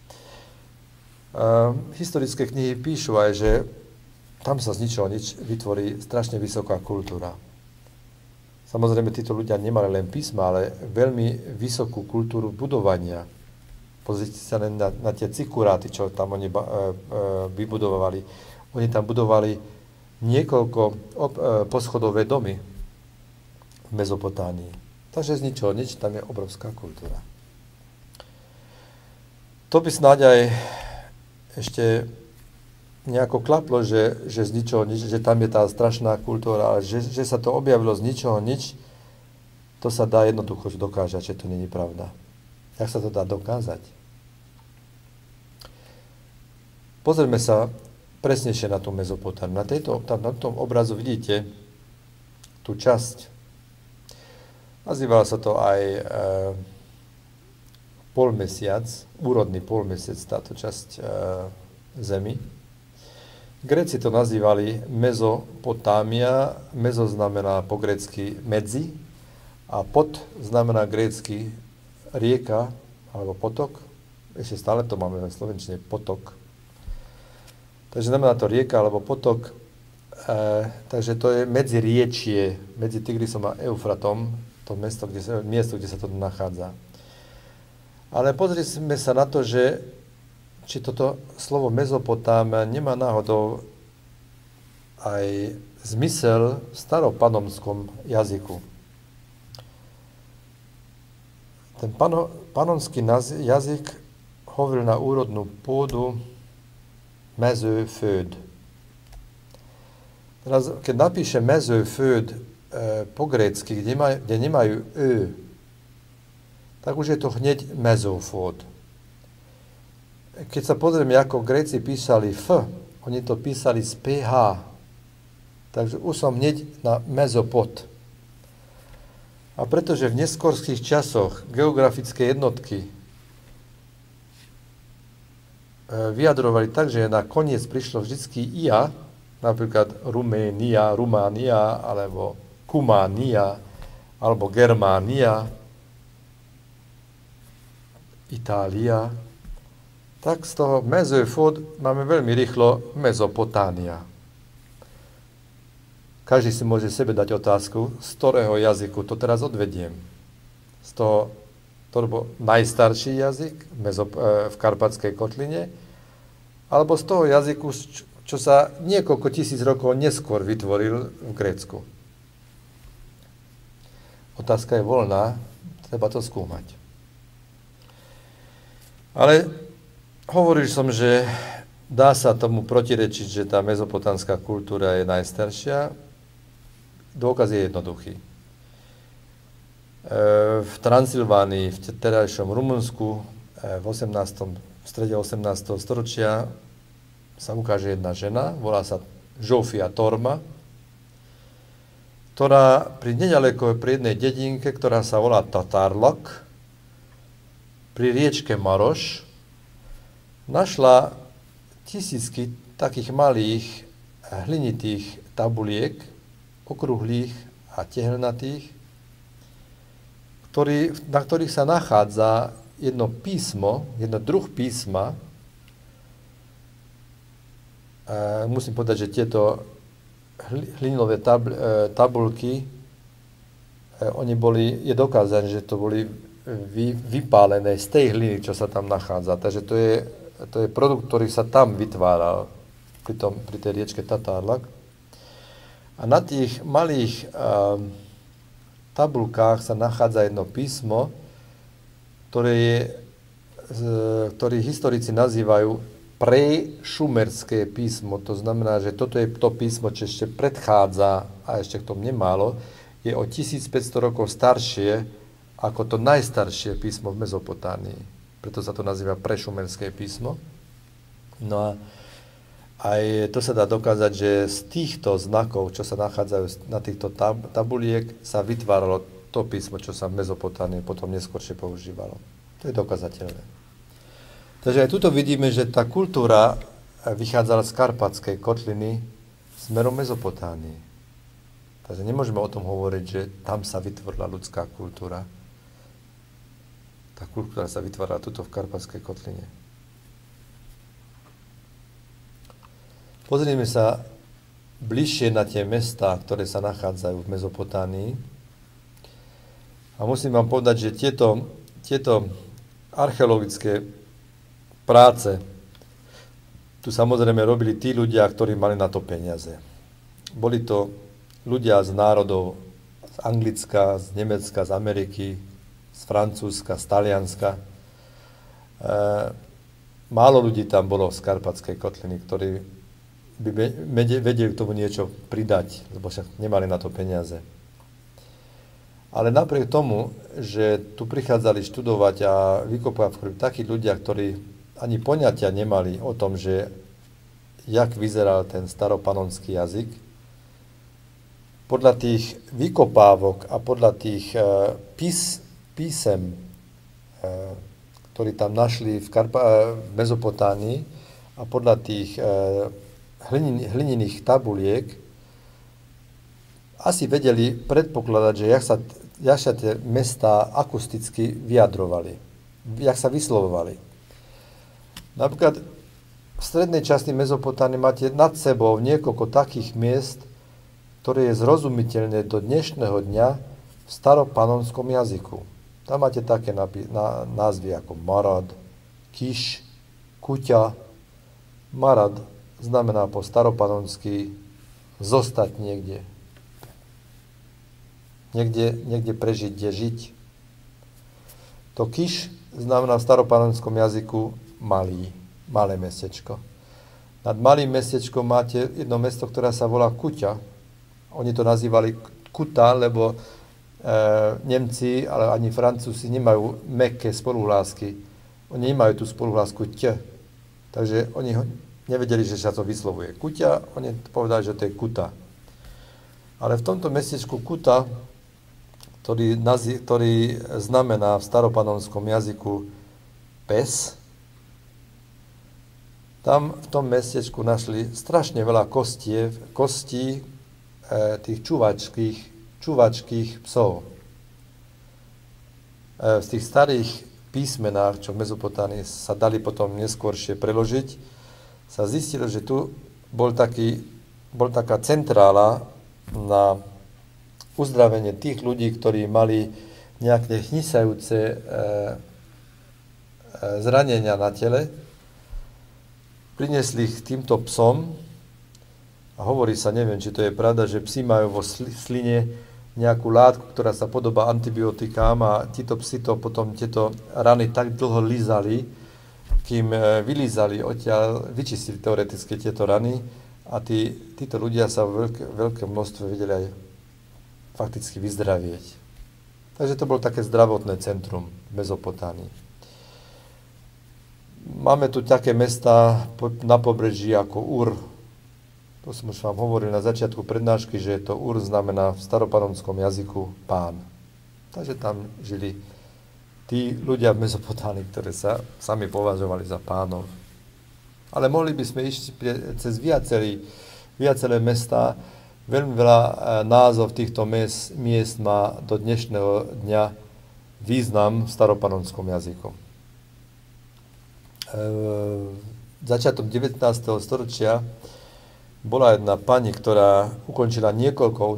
Historické knihy píšu aj, že tam sa z ničoho nič vytvorí strašne vysoká kultúra. Samozrejme, títo ľudia nemali len písma, ale veľmi vysokú kultúru budovania. Pozrite sa len na tie cikuráty, čo tam oni vybudovali. Oni tam budovali niekoľko poschodové domy v Mezopotámii. Takže z ničoho nič, tam je obrovská kultúra. To by snáď aj ešte nejako klaplo, že z ničoho nič, že tam je tá strašná kultúra, ale že sa to objavilo z ničoho nič, to sa dá jednoducho dokážať, že to nie je pravda. Jak sa to dá dokázať? Pozrieme sa presnejšie na tú Mezopotámiu. Na tom obrazu vidíte tú časť. Nazývala sa to aj polmesiac, úrodný polmesiac, táto časť zemi. Gréci to nazývali Mezopotámia. Mezo znamená po grécky medzi a pod znamená grécky rieka alebo potok. Ešte stále to máme v slovenčine potok. Takže znamená to rieka alebo potok. Takže to je medziriečie medzi Tigrisom a Eufratom, to miesto, kde sa to nachádza. Ale pozrime sa na to, že či toto slovo Mezopotámia nemá náhodou aj zmysel v staropanonskom jazyku. Ten panonský jazyk hovoril na úrodnú pôdu mezőföld. Teraz, keď napíše mezőföld po grécky, kde nemajú ö, tak už je to hneď mezofód. Keď sa pozrieme, ako Gréci písali F, oni to písali z PH. Takže už som hneď na mezopod. A pretože v neskorských časoch geografické jednotky vyjadrovali tak, že na koniec prišlo vždycky IA, napríklad Ruménia, Rumánia, alebo Kumánia, alebo Germánia, Itália, tak z toho mezofód máme veľmi rýchlo Mezopotámia. Každý si môže sebe dať otázku, z ktorého jazyku to teraz odvediem. Z toho, to bol najstarší jazyk v Karpatskej kotline, alebo z toho jazyku, čo sa niekoľko tisíc rokov neskôr vytvoril v Grécku. Otázka je voľná, treba to skúmať. Ale hovoril som, že Dá sa tomu protirečiť, že tá mezopotámska kultúra je najstaršia. Dôkaz je jednoduchý. V Transylvánii, v terajšom Rumunsku, v strede 18. storočia sa ukáže jedna žena, volá sa Zsófia Torma, ktorá pri jednej dedinke, ktorá sa volá Tatárlak, pri riečke Maroš, našla tisícky takých malých hlinitých tabuliek, okrúhlých a tehelnatých, na ktorých sa nachádza jedno druh písma. Musím povedať, že tieto hlinové tabulky, je dokázané, že to boli vypálené z tej hliny, čo sa tam nachádza. Takže to je produkt, ktorý sa tam vytváral pri tej riečke Tatárlak. A na tých malých tabulkách sa nachádza jedno písmo, ktoré historici nazývajú prešumerské písmo. To znamená, že toto je to písmo, čo ešte predchádza, a ešte k tomu nemálo, je o 1500 rokov staršie ako to najstaršie písmo v Mezopotámii. Preto sa to nazýva prešumerské písmo. No a aj to sa dá dokázať, že z týchto znakov, čo sa nachádzajú na týchto tabuliek, sa vytváralo to písmo, čo sa v Mezopotámii potom neskôršie používalo. To je dokazateľné. Takže aj tuto vidíme, že tá kultúra vychádzala z Karpatskej kotliny smerom Mezopotámii. Takže nemôžeme o tom hovoriť, že tam sa vytvorila ľudská kultúra. Tá kultúra sa vytvárala tuto v Karpatskej kotline. Pozrieme sa bližšie na tie mestá, ktoré sa nachádzajú v Mezopotámii. A musím vám povedať, že tieto archeologické práce tu samozrejme robili tí ľudia, ktorí mali na to peniaze. Boli to ľudia z národov z Anglicka, z Nemecka, z Ameriky, z Francúzska, z Talianska. Málo ľudí tam bolo z Karpatskej kotliny, ktorí by vedeli k tomu niečo pridať, lebo však nemali na to peniaze. Ale napriek tomu, že tu prichádzali študovať a vykopávať takí ľudia, ktorí ani poňatia nemali o tom, že jak vyzeral ten staropanonský jazyk, podľa tých vykopávok a podľa tých písem, ktorí tam našli v Mezopotámii a podľa tých hlinených tabuliek, asi vedeli predpokladať, že jak sa tie mestá akusticky vyjadrovali, jak sa vyslovovali. Napríklad v strednej časti Mezopotámie máte nad sebou niekoľko takých miest, ktoré je zrozumiteľné do dnešného dňa v staropanonskom jazyku. Tam máte také názvy ako Marad, Kiš, Kuťa. Marad znamená po staropanonsky zostať niekde. Niekde prežiť, kde žiť. To Kiš znamená v staropanonskom jazyku malé mestečko. Nad malým mestečkom máte jedno mesto, ktoré sa volá Kuťa. Oni to nazývali Kuta, lebo Nemci, ale ani Francúzi nemajú mäkké spoluhlásky. Oni nemajú tú spoluhlásku T. Takže oni nevedeli, že sa to vyslovuje Kuťa, oni povedali, že to je Kuta. Ale v tomto mestečku Kuta, ktorý znamená v staropanonskom jazyku pes, tam v tom mestečku našli strašne veľa kostí tých čuvačkých psov. Z tých starých písmenách, čo v Mezopotámii sa dali potom neskôršie preložiť, sa zistilo, že tu bol taká centrála na uzdravenie tých ľudí, ktorí mali nejaké hnisajúce zranenia na tele. Priniesli ich týmto psom a hovorí sa, neviem, či to je pravda, že psi majú vo sline nejakú látku, ktorá sa podobá antibiotikám a títo psi to potom tieto rany tak dlho lízali, kým vylízali odtiaľ, vyčistili teoreticky tieto rany a títo ľudia sa v veľké množstve vedeli aj fakticky vyzdravieť. Takže to bolo také zdravotné centrum v Mezopotánii. Máme tu také mesta na pobreží ako Ur. To som už vám hovoril na začiatku prednášky, že to Ur znamená v staropanonskom jazyku pán. Takže tam žili tí ľudia v Mezopotánii, ktorí sa sami považovali za pánov. Ale mohli by sme ísť cez viaceré mestá. Veľmi veľa názov týchto miest má do dnešného dňa význam v staropanonskom jazyku. Začiatok 19. storočia bola jedna pani, ktorá ukončila niekoľko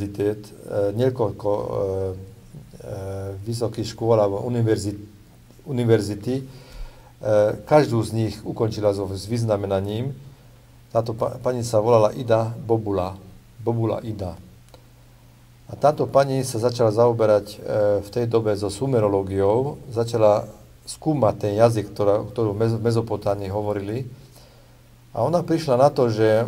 vysokých škôl alebo univerzity. Každú z nich ukončila s vyznamenaním. Táto pani sa volala Ida Bobula Ida. A táto pani sa začala zaoberať v tej dobe so sumerológiou, začala skúmať ten jazyk, ktorú v Mezopotánii hovorili. A ona prišla na to, že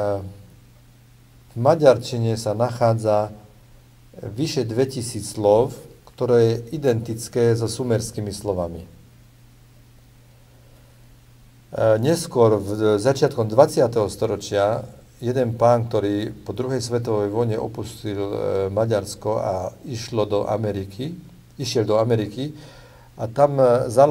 v maďarčine sa nachádza vyše 2000 slov, ktoré je identické so sumerskými slovami. Neskôr, začiatkom 20. storočia, jeden pán, ktorý po druhej svetovej vojne opustil Maďarsko a išiel do Ameriky, a tam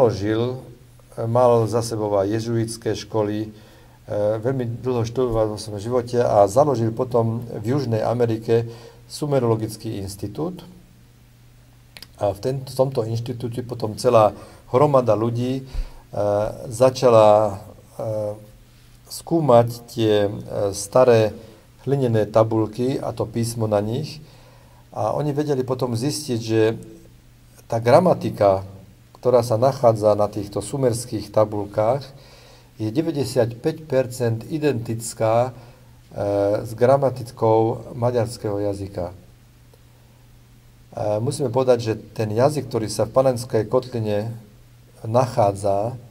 mal za sebou aj jezuitské školy, veľmi dlho študoval vo svojom živote a založil potom v Južnej Amerike Sumerologický inštitút. A v tomto inštitúte potom celá hromada ľudí začala skúmať tie staré hlinené tabulky a to písmo na nich. A oni vedeli potom zistiť, že tá gramatika, ktorá sa nachádza na týchto sumerských tabulkách, je 95% identická s gramatikou maďarského jazyka. Musíme povedať, že ten jazyk, ktorý sa v Panenskej kotline nachádza,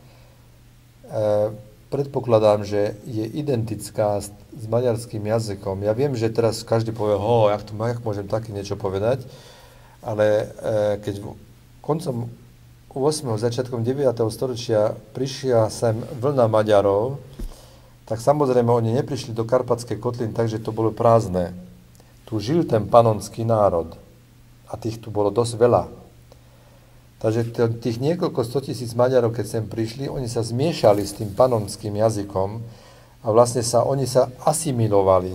predpokladám, že je identická s maďarským jazykom. Ja viem, že teraz každý povie, jak môžem také niečo povedať, ale keď koncom 8. začiatkom 9. storočia prišla sem vlna Maďarov, tak samozrejme oni neprišli do Karpatskej kotliny, takže to bolo prázdne. Tu žil ten panonský národ a tých tu bolo dosť veľa. Takže tých niekoľko 100 000 Maďarov, keď sem prišli, oni sa zmiešali s tým panonským jazykom a vlastne oni sa asimilovali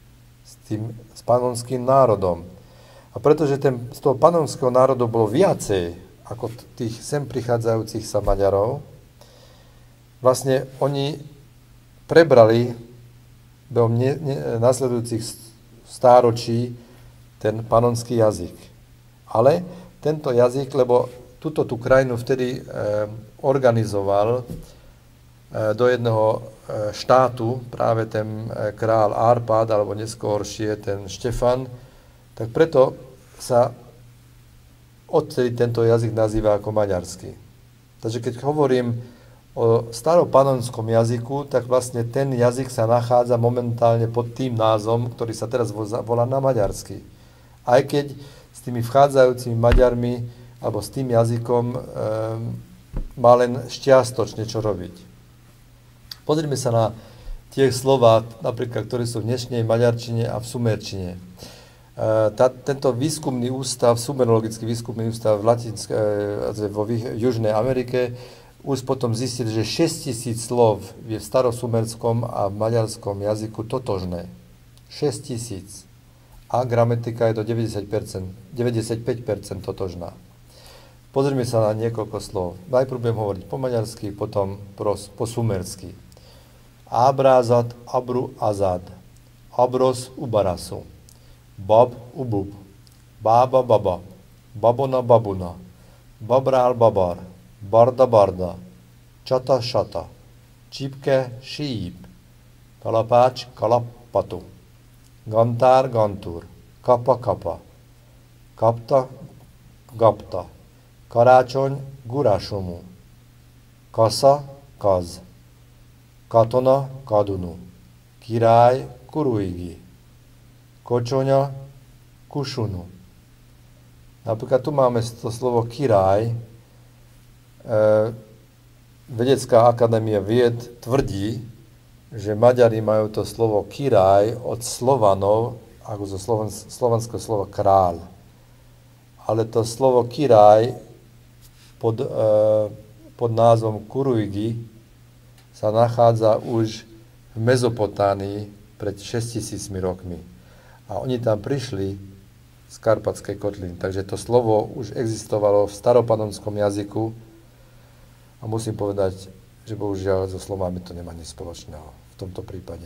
s panonským národom. A pretože z toho panonského národa bolo viacej ako tých sem prichádzajúcich sa Maďarov, vlastne oni prebrali do nasledujúcich stáročí ten panonský jazyk. Ale tento jazyk, lebo tú krajinu vtedy organizoval do jedného štátu práve ten král Árpád, alebo neskôršie ten Štefan, tak preto sa odtedy tento jazyk nazýva ako maďarský. Takže keď hovorím o staropanonskom jazyku, tak vlastne ten jazyk sa nachádza momentálne pod tým názvom, ktorý sa teraz volá na maďarsky. Aj keď s tými vchádzajúcimi Maďarmi alebo s tým jazykom má len čiastočne čo robiť. Pozrime sa na tie slova, napríklad, ktoré sú v dnešnej maďarčine a v sumerčine. Tento výskumný ústav, sumerologický výskumný ústav vo Južnej Amerike už potom zistil, že 6000 slov je v starosumerskom a v maďarskom jazyku totožné. 6000. A gramatika je do 95% totožná. Pozrime sa na niekoľko slov. Najprv budem hovoriť po maďarsky, potom po sumersky. Ábrázat, abru, azad. Abros, ubarasu. Bab, ubub. Bába, baba. Babona, babuna. Babrál, babar. Barda, barda. Csata, sata. Csipke, síp. Kalapács, kalapatu. Gantár, gantúr. Kapa, kapa. Kapta, gapta. Karácsony, gurásomú. Kasza, Kaz, Katona, Kadunu, Király, Kuruigi, Kočoňa, Kušunu. Napríklad tu máme to slovo kiráj. Vedecká akadémia vied tvrdí, že Maďari majú to slovo kiráj od Slovanov, ako zo slovanského slova kráľ. Ale to slovo kiráj pod názvom Kuruigi sa nachádza už v Mezopotánii pred 6000 rokmi. A oni tam prišli z Karpatskej kotliny. Takže to slovo už existovalo v staropanonskom jazyku a musím povedať, že bohužiaľ so slovami to nemá nič spoločného v tomto prípade.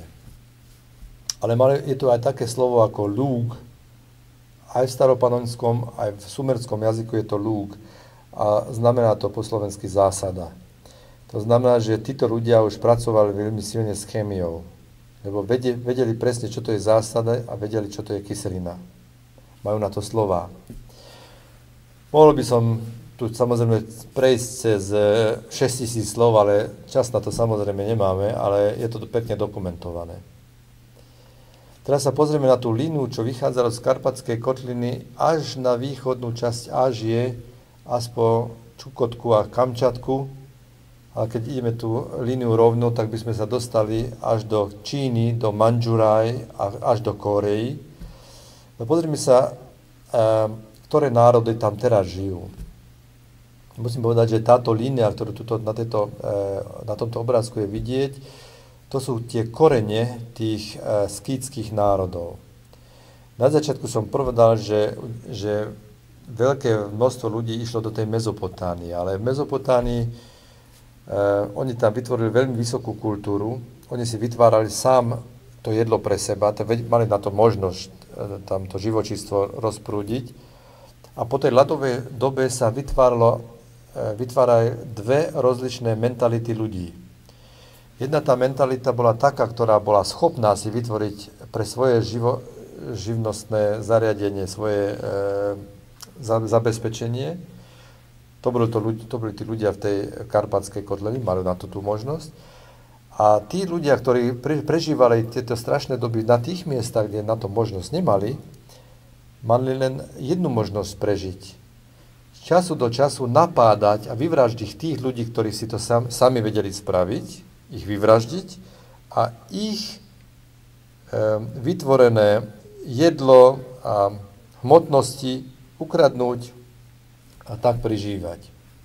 Ale je tu aj také slovo ako lúg. Aj v staropanonskom, aj v sumerskom jazyku je to lúg. A znamená to po slovensky zásada. To znamená, že títo ľudia už pracovali veľmi silne s chémiou. Lebo vedeli presne, čo to je zásada a vedeli, čo to je kyselina. Majú na to slova. Mohol by som tu samozrejme prejsť cez 6000 slov, ale čas na to samozrejme nemáme, ale je to pekne dokumentované. Teraz sa pozrieme na tú líniu, čo vychádzalo z Karpatskej kotliny až na východnú časť Ázie, až po Čukotku a Kamčatku. Ale keď ideme tú líniu rovno, tak by sme sa dostali až do Číny, do Mandžuraj a až do Kórei. No pozrime sa, ktoré národy tam teraz žijú. Musím povedať, že táto línia, ktorú tuto na tomto obrázku je vidieť, to sú tie korene tých skýtskych národov. Na začiatku som povedal, že veľké množstvo ľudí išlo do tej Mezopotánie, ale v Mezopotánii oni tam vytvorili veľmi vysokú kultúru, oni si vytvárali sám to jedlo pre seba, mali na to možnosť tam to živočístvo rozprúdiť. A po tej ľadovej dobe sa vytvárali dve rozličné mentality ľudí. Jedna tá mentalita bola taká, ktorá bola schopná si vytvoriť pre svoje živnostné zariadenie, svoje zabezpečenie. To boli tí ľudia v tej Karpatskej kotlini, mali na to tú možnosť. A tí ľudia, ktorí prežívali tieto strašné doby na tých miestach, kde na to možnosť nemali, mali len jednu možnosť prežiť. Z času do času napádať a vyvraždiť tých ľudí, ktorí si to sami vedeli spraviť, ich vyvraždiť a ich vytvorené jedlo a hmotnosti ukradnúť a tak prežívať.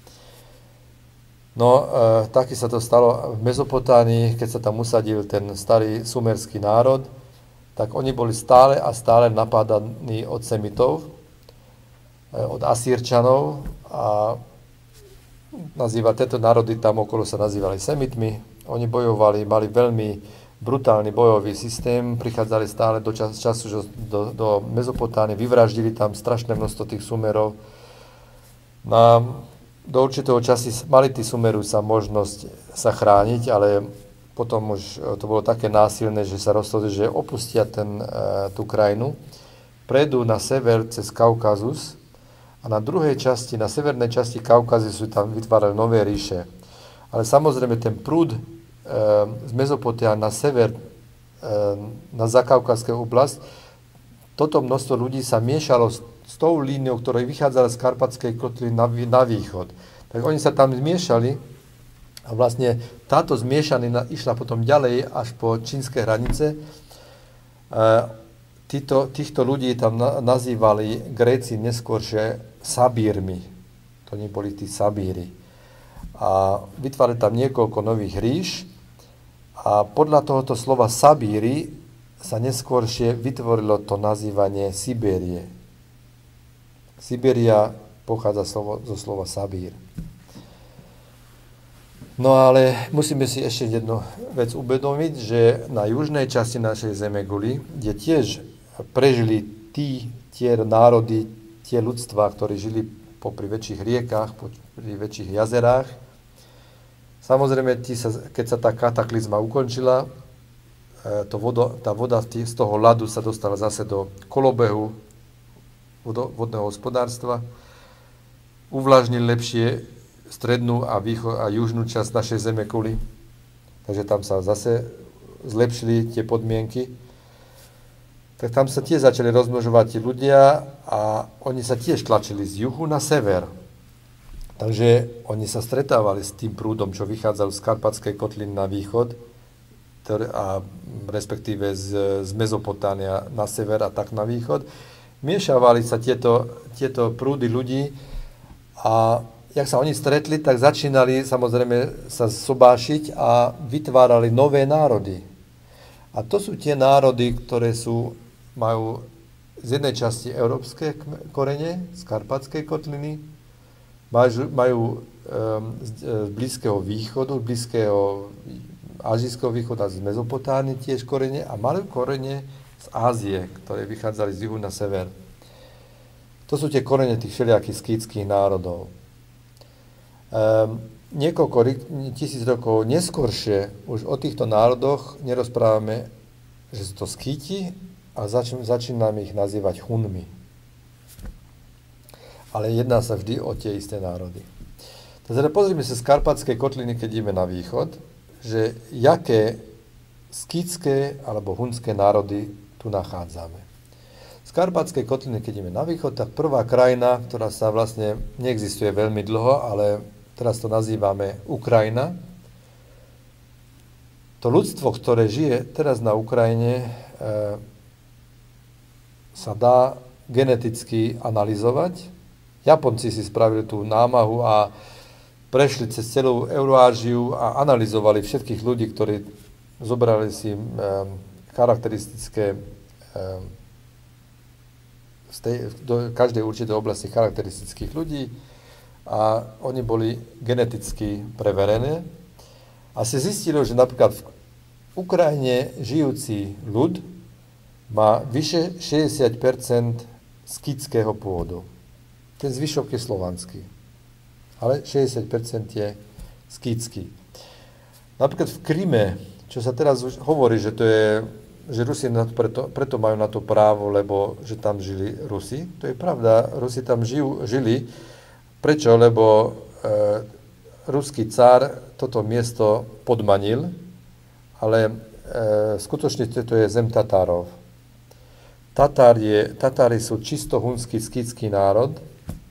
No, taky sa to stalo v Mezopotánii, keď sa tam usadil ten starý sumerský národ, tak oni boli stále a stále napádaní od Semitov, od Asírčanov a tieto národy tam okolo sa nazývali Semitmi. Oni bojovali, mali veľmi brutálny bojový systém, prichádzali stále do času do Mezopotánie, vyvraždili tam strašné množstvo tých Sumerov. Do určitého času mali tí Sumeru sa možnosť sa chrániť, ale potom už to bolo také násilné, že sa rozhodli, že opustia tú krajinu, prejdú na sever cez Kaukazus a na druhej časti, na severnej časti Kaukazusu tam vytvárali nové ríše. Ale samozrejme ten prúd z Mezopotámie na sever, na Zakaukazskú oblasť, toto množstvo ľudí sa miešalo s tou líniou, ktorá vychádzala z Karpatskej kotliny na východ. Tak oni sa tam zmiešali a vlastne táto zmiešanina išla potom ďalej až po čínske hranice. Týchto ľudí tam nazývali Gréci neskôršie Sabírmi. To neboli tí Sabíri. A vytvárali tam niekoľko nových ríš a podľa tohoto slova Sabíri sa neskôršie vytvorilo to nazývanie Sibérie. Sibéria pochádza zo slova Sabír. No ale musíme si ešte jednu vec uvedomiť, že na južnej časti našej Zemeguli, kde tiež prežili tie národy, tie ľudstvá, ktorí žili popri väčších riekach, pri väčších jazerách. Samozrejme, keď sa tá kataklizma ukončila, tá voda z toho ľadu sa dostala zase do kolobehu vodného hospodárstva, uvlažnili lepšie strednú a južnú časť našej zemekuli. Takže tam sa zase zlepšili tie podmienky. Tak tam sa tiež začali rozmnožovať tí ľudia a oni sa tiež tlačili z juhu na sever. Takže oni sa stretávali s tým prúdom, čo vychádzal z Karpatskej kotliny na východ, a respektíve z Mezopotámia na sever a tak na východ. Miešavali sa tieto prúdy ľudí a jak sa oni stretli, tak začínali samozrejme sa sobášiť a vytvárali nové národy. A to sú tie národy, ktoré majú z jednej časti európske korene, z Karpatskej kotliny, majú z Blízkeho východu, Blízkeho Ázijského východu a z Mezopotámie tiež korene a majú korene z Ázie, ktoré vychádzali z juhu na sever. To sú tie korene tých všelijakých skýtskych národov. Niekoľko tisíc rokov neskoršie už o týchto národoch nerozprávame, že sú to Skýti a začíname ich nazývať Hunmi. Ale jedná sa vždy o tie isté národy. Takže pozrime sa z Karpatskej kotliny, keď ideme na východ, že jaké skýtske alebo hunské národy tu nachádzame. Z Karpatskej kotliny, keď ideme na východ, tak prvá krajina, ktorá sa vlastne neexistuje veľmi dlho, ale teraz to nazývame Ukrajina. To ľudstvo, ktoré žije teraz na Ukrajine, sa dá geneticky analyzovať. Japonci si spravili tú námahu a prešli cez celú Euráziu a analyzovali všetkých ľudí, ktorí zobrali si charakteristické do každej určitej oblasti charakteristických ľudí a oni boli geneticky preverené. A si zistilo, že napríklad v Ukrajine žijúci ľud má vyše 60% skýtského pôvodu. Ten zvyšok je slovanský, ale 60% je skýtsky. Napríklad v Kryme, čo sa teraz už hovorí, že Rusi preto majú na to právo, lebo že tam žili Rusi. To je pravda, Rusi tam žili. Prečo? Lebo ruský cár toto miesto podmanil, ale skutočne to je zem Tatárov. Tatári sú čisto hunský skýtsky národ,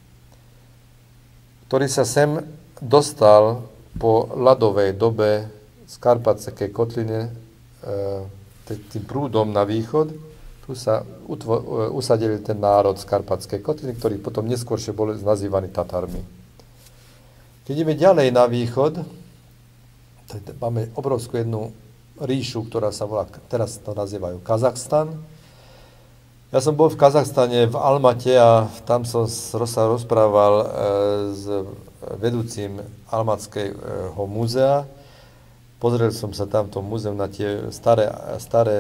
ktorý sa sem dostal po ľadovej dobe z Karpatskej kotline tým prúdom na východ. Tu sa usadili ten národ z Karpatskej kotliny, ktorý potom neskôršie boli nazývaní Tatármi. Keď ideme ďalej na východ, tak máme obrovskú jednu ríšu, ktorá sa volá, teraz to nazývajú Kazachstan. Ja som bol v Kazachstane v Almate a tam som sa rozprával s vedúcim Almatského múzea. Pozrel som sa tam v tom múzeu na tie staré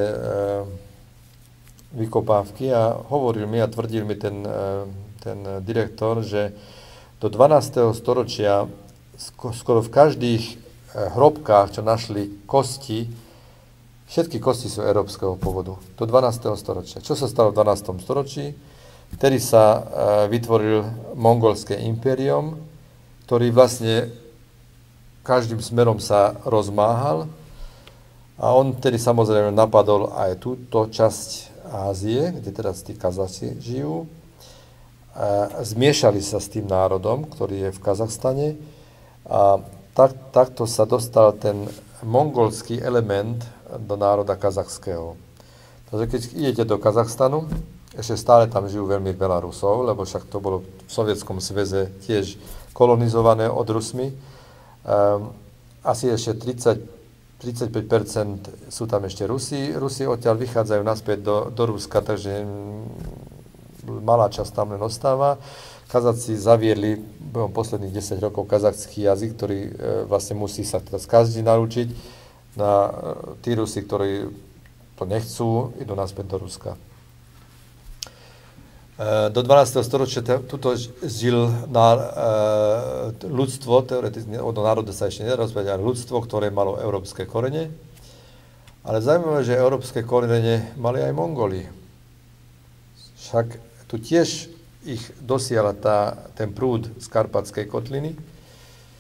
vykopávky a hovoril mi a tvrdil mi ten direktor, že do 12. storočia skoro v každých hrobkách, čo našli kosti, všetky kosti sú európskeho pôvodu. Do 12. storočia. Čo sa stalo v 12. storočí? Vtedy sa vytvoril mongolské impérium, ktorý vlastne každým smerom sa rozmáhal a on vtedy samozrejme napadol aj túto časť Ázie, kde teraz tí Kazachi žijú. Zmiešali sa s tým národom, ktorý je v Kazachstane a takto sa dostal ten mongolský element do národa kazachského. Takže keď idete do Kazachstanu, ešte stále tam žijú veľmi veľa Rusov, lebo však to bolo v Sovietskom zväze tiež kolonizované od Rusmi. Asi ešte 35% sú tam ešte Rusi. Rusi odtiaľ vychádzajú naspäť do Ruska, takže malá časť tam len ostáva. Kazaci zaviedli posledných 10 rokov kazachský jazyk, ktorý vlastne musí sa teraz každý naučiť. Na tí Rusi, ktorí to nechcú, idú naspäť do Ruska. Do 12. storočia tuto žil ľudstvo, teoreticky o národe sa ešte nerozprávať, ale ľudstvo, ktoré malo európske korene. Ale zaujímavé, že európske korene mali aj Mongoli. Však tu tiež ich dosiahla ten prúd z Karpatskej kotliny.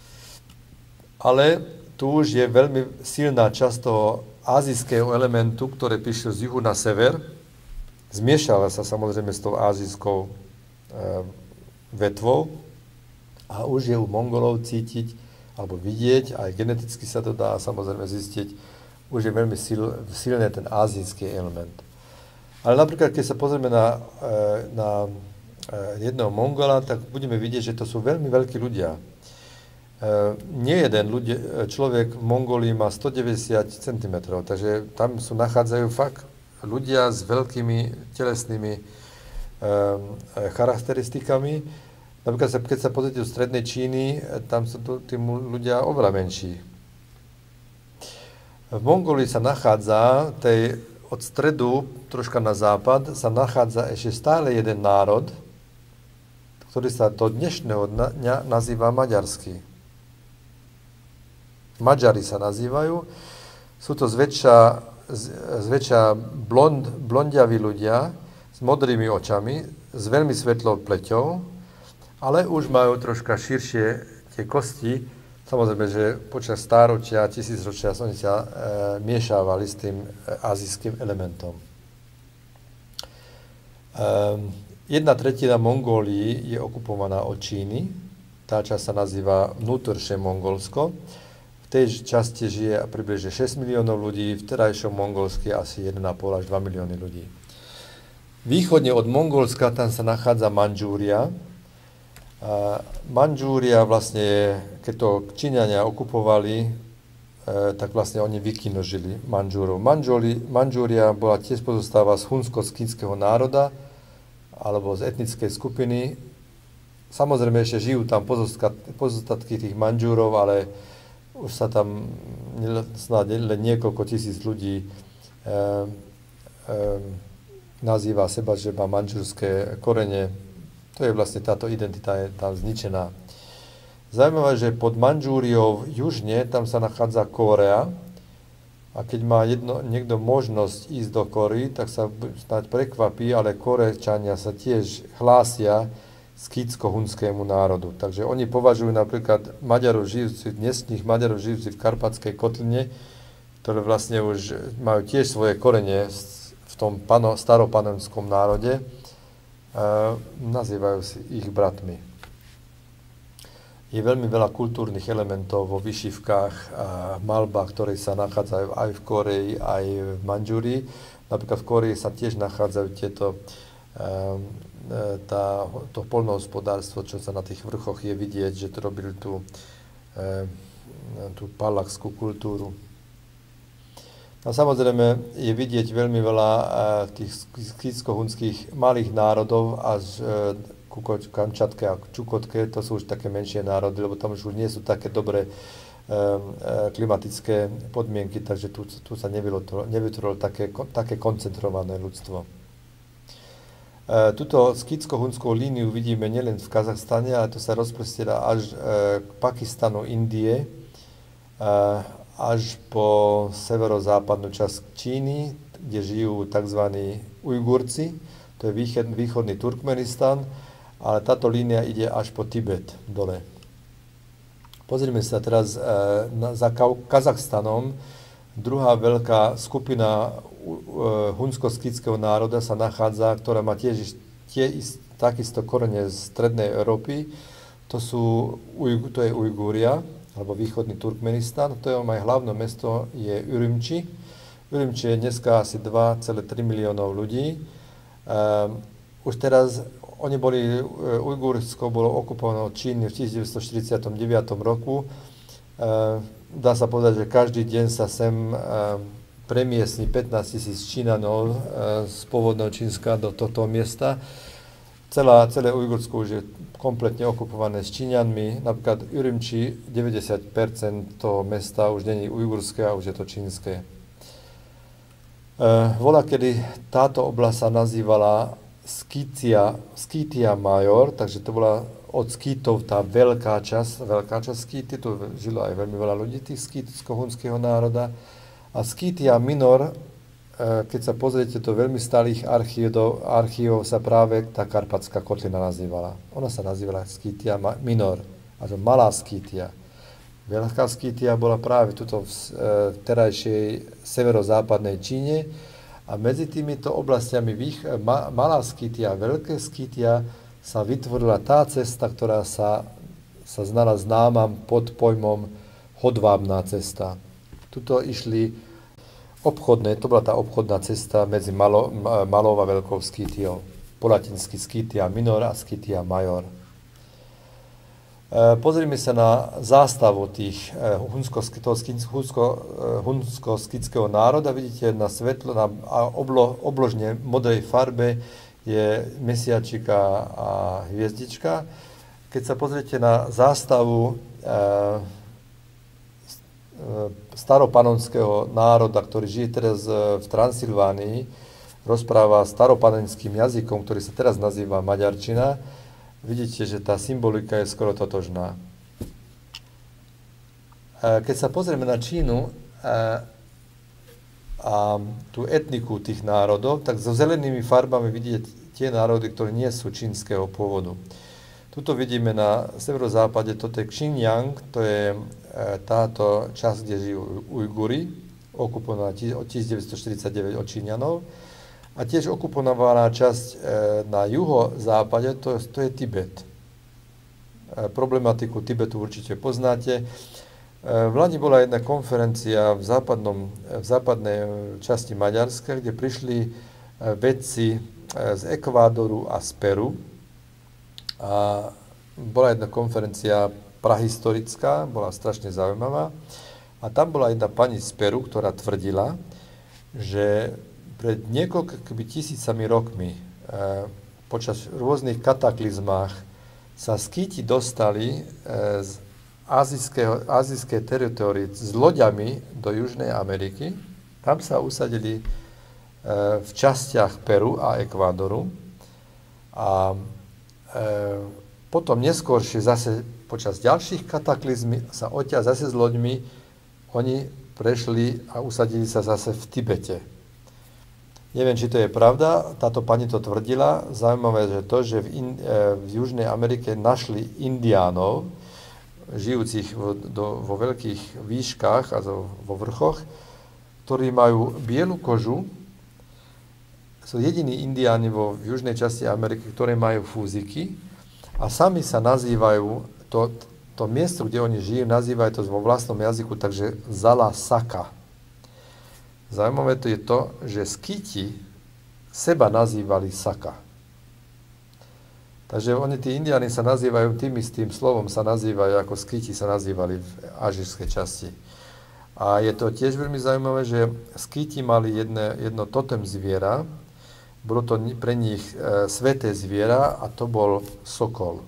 Ale tu už je veľmi silná časť toho azijského elementu, ktoré prišiel z juhu na sever. Zmiešala sa samozrejme s tou azijskou vetvou a už je u Mongolov cítiť alebo vidieť, aj geneticky sa to dá samozrejme zistiť, už je veľmi silný ten azijský element. Ale napríklad, keď sa pozrieme na jedného Mongola, tak budeme vidieť, že to sú veľmi veľkí ľudia. Nie jeden človek v Mongolii má 190 cm, takže tam nachádzajú fakt ľudia s veľkými telesnými charakteristikami. Napríklad, keď sa pozrite do strednej Číny, tam sú tí ľudia oveľa menší. V Mongolii sa nachádza, od stredu, troška na západ, sa nachádza ešte stále jeden národ, ktorý sa do dnešného dňa nazýva maďarský. Maďari sa nazývajú. Sú to zväčša blondiaví ľudia s modrými očami, s veľmi svetlou pleťou, ale už majú troška širšie tie kosti. Samozrejme, že počas stáročia, tisícročia oni sa miešávali s tým azijským elementom. 1/3 Mongólii je okupovaná od Číny. Tá časť sa nazýva vnútoršie Mongolsko. V tej časti žije približne 6 miliónov ľudí, v terajšom Mongolsku asi 1,5 až 2 milióny ľudí. Východne od Mongolska tam sa nachádza Mandžúria. Mandžúria vlastne, keď to Číňania okupovali, tak vlastne oni vykinožili Mandžúrov. Mandžúria bola tiež pozostáva z hunsko-skýtskeho národa alebo z etnickej skupiny. Samozrejme ešte žijú tam pozostatky tých Mandžúrov, ale už sa tam snáď len niekoľko tisíc ľudí nazýva seba, že má mandžurské korene. To je vlastne táto identita je tam zničená. Zaujímavé, že pod Mandžúriou južne tam sa nachádza Kórea a keď má niekto možnosť ísť do Kórey, tak sa snáď prekvapí, ale Kórečania sa tiež hlásia skýtsko-hunskému národu. Takže oni považujú napríklad dnešných Maďarov žijúcich v Karpatskej kotline, ktoré vlastne už majú tiež svoje korene v tom staropanenskom národe, nazývajú si ich bratmi. Je veľmi veľa kultúrnych elementov vo vyšívkach a malbách, ktoré sa nachádzajú aj v Kórei, aj v Mandžúrii. Napríklad v Kórei sa tiež nachádzajú to poľnohospodárstvo, čo sa na tých vrchoch je vidieť, že to robili tú palachskú kultúru. A samozrejme je vidieť veľmi veľa tých skýtsko-hunských malých národov až ku Kamčatke a Čukotke, to sú už také menšie národy, lebo tam už nie sú také dobré klimatické podmienky, takže tu sa nevytvorilo také koncentrované ľudstvo. Túto skýtsko-hunskú líniu vidíme nielen v Kazachstane, ale to sa rozprestiera až k Pakistanu, Indie, až po severozápadnú časť Číny, kde žijú tzv. Ujgurci, to je východný Turkmenistan, ale táto línia ide až po Tibet dole. Pozrime sa teraz za Kazachstanom. Druhá veľká skupina hunsko-skýtského národa sa nachádza, ktorá má tiež takisto korene z strednej Európy. To je Ujgúria, alebo východný Turkmenistan. To je aj hlavné mesto je Ürümči. Ürümči je dneska asi 2,3 miliónov ľudí. Už teraz Ujgursko bolo okupované od Číny v 1949 roku. Dá sa povedať, že každý deň sa sem premiestni 15 000 Čínanov z pôvodného Čínska do tohto miesta. Celé Ujgursko už je kompletne okupované s Číňanmi. Napríklad Ürümči, 90% toho mesta už není ujgurské a už je to čínske. Kedy táto oblasť sa nazývala Skytia Major, takže to bola od Skýtov tá veľká časť Skýty, tu žilo aj veľmi veľa ľudí, tých skýtsko-hunského národa. A Skytia Minor, keď sa pozriete do veľmi starých archívov, sa práve tá Karpatská kotlina nazývala. Ona sa nazývala Skytia Minor, also Malá Skytia. Veľká Skýtia bola práve tuto v terajšej severozápadnej Číne a medzi týmito oblastiami Malá Skýtia a Veľké Skýtia sa vytvorila tá cesta, ktorá sa znala známa pod pojmom Hodvábna cesta. Tuto išli to bola tá obchodná cesta medzi Malou a Veľkou Skýtiou. Po latinsky Skythia minor a Skythia major. Pozrime sa na zástavu tých hunsko-skytského národa. Vidíte na svetlo, na obložne modrej farbe je mesiačika a hviezdička. Keď sa pozriete na zástavu staropanonského národa, ktorý žije teraz v Transylvánii, rozpráva staropanonským jazykom, ktorý sa teraz nazýva maďarčina, vidíte, že tá symbolika je skoro totožná. Keď sa pozrieme na Čínu a tú etniku tých národov, tak so zelenými farbami vidíte tie národy, ktoré nie sú čínskeho pôvodu. Tuto vidíme na severozápade, toto je Xinjiang, to je táto časť, kde žijú Ujguri, okupovaná od 1949 od Číňanov. A tiež okupovaná časť na juhozápade, to je Tibet. Problematiku Tibetu určite poznáte. V Lani bola jedna konferencia v západnej časti Maďarska, kde prišli vedci z Ekvádoru a z Peru. A bola jedna konferencia prahistorická, bola strašne zaujímavá. A tam bola jedna pani z Peru, ktorá tvrdila, že pred niekoľkými tisícami rokmi počas rôznych kataklizmách sa Skýti dostali z azijskej teritórie s loďami do Južnej Ameriky. Tam sa usadili v častiach Peru a Ekvádoru. A potom neskôršie zase počas ďalších kataklizmy sa odtiaľ zase s loďmi oni prešli a usadili sa zase v Tibete. Neviem, či to je pravda, táto pani to tvrdila. Zaujímavé je to, že v Južnej Amerike našli Indiánov, žijúcich vo veľkých výškach a vo vrchoch, ktorí majú bielu kožu. Sú jediní Indiáni v južnej časti Ameriky, ktoré majú fúziky a sami sa nazývajú, to miesto, kde oni žijú, nazývajú to vo vlastnom jazyku, takže Zala Saka. Zaujímavé to je to, že Skýti seba nazývali Saka. Takže oni, tí Indiáni sa nazývajú tým istým slovom, sa nazývajú, ako Skýti sa nazývali v ázijskej časti. A je to tiež veľmi zaujímavé, že Skýti mali jedno totem zviera, bolo to pre nich sväté zviera a to bol sokol.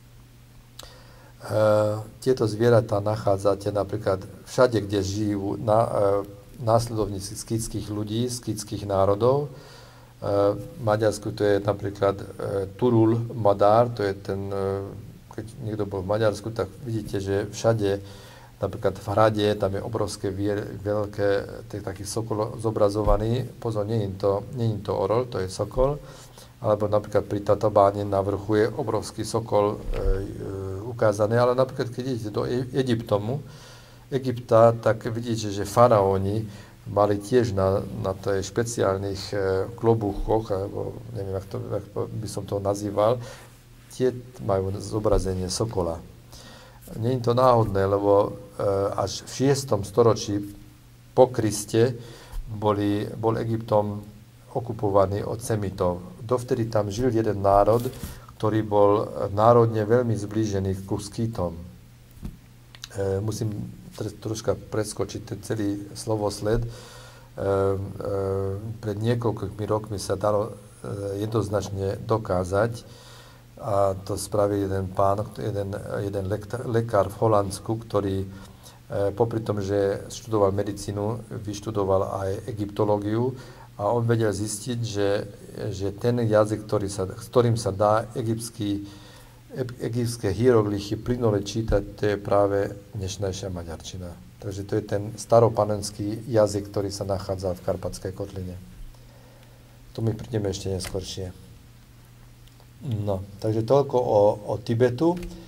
Tieto zvieratá nachádzate napríklad všade, kde žijú následovníci skýtskych ľudí, skýtskych národov. V Maďarsku to je napríklad Turul Madár, to je ten, keď niekto bol v Maďarsku, tak vidíte, že všade, napríklad v Hrade, tam je obrovské veľké taký sokol zobrazovaný. Pozor, nie je to orol, to je sokol. Alebo napríklad pri Tatabáne na vrchu je obrovský sokol ukázaný, ale napríklad keď idete do Egypta, tak vidíte, že faraóni mali tiež na tej špeciálnych klobúchoch, alebo neviem, ako by som to nazýval, tie majú zobrazenie sokola. Nie je to náhodné, lebo až v 6. storočí po Kriste bol Egyptom okupovaný od Semitov. Dovtedy tam žil jeden národ, ktorý bol národne veľmi zblížený ku Skýtom. Musím troška preskočiť ten celý slovosled. Pred niekoľkými rokmi sa dalo jednoznačne dokázať, a to spravil jeden pán, jeden lekár v Holandsku, ktorý popri tom, že študoval medicínu, vyštudoval aj egyptológiu a on vedel zistiť, že ten jazyk, s ktorým sa dá egyptské hieroglyfy plynule čítať, to je práve dnešnejšia maďarčina. Takže to je ten staropanenský jazyk, ktorý sa nachádza v Karpatskej kotline. Tu my prídeme ešte neskôršie. No, takže toľko o Tibetu.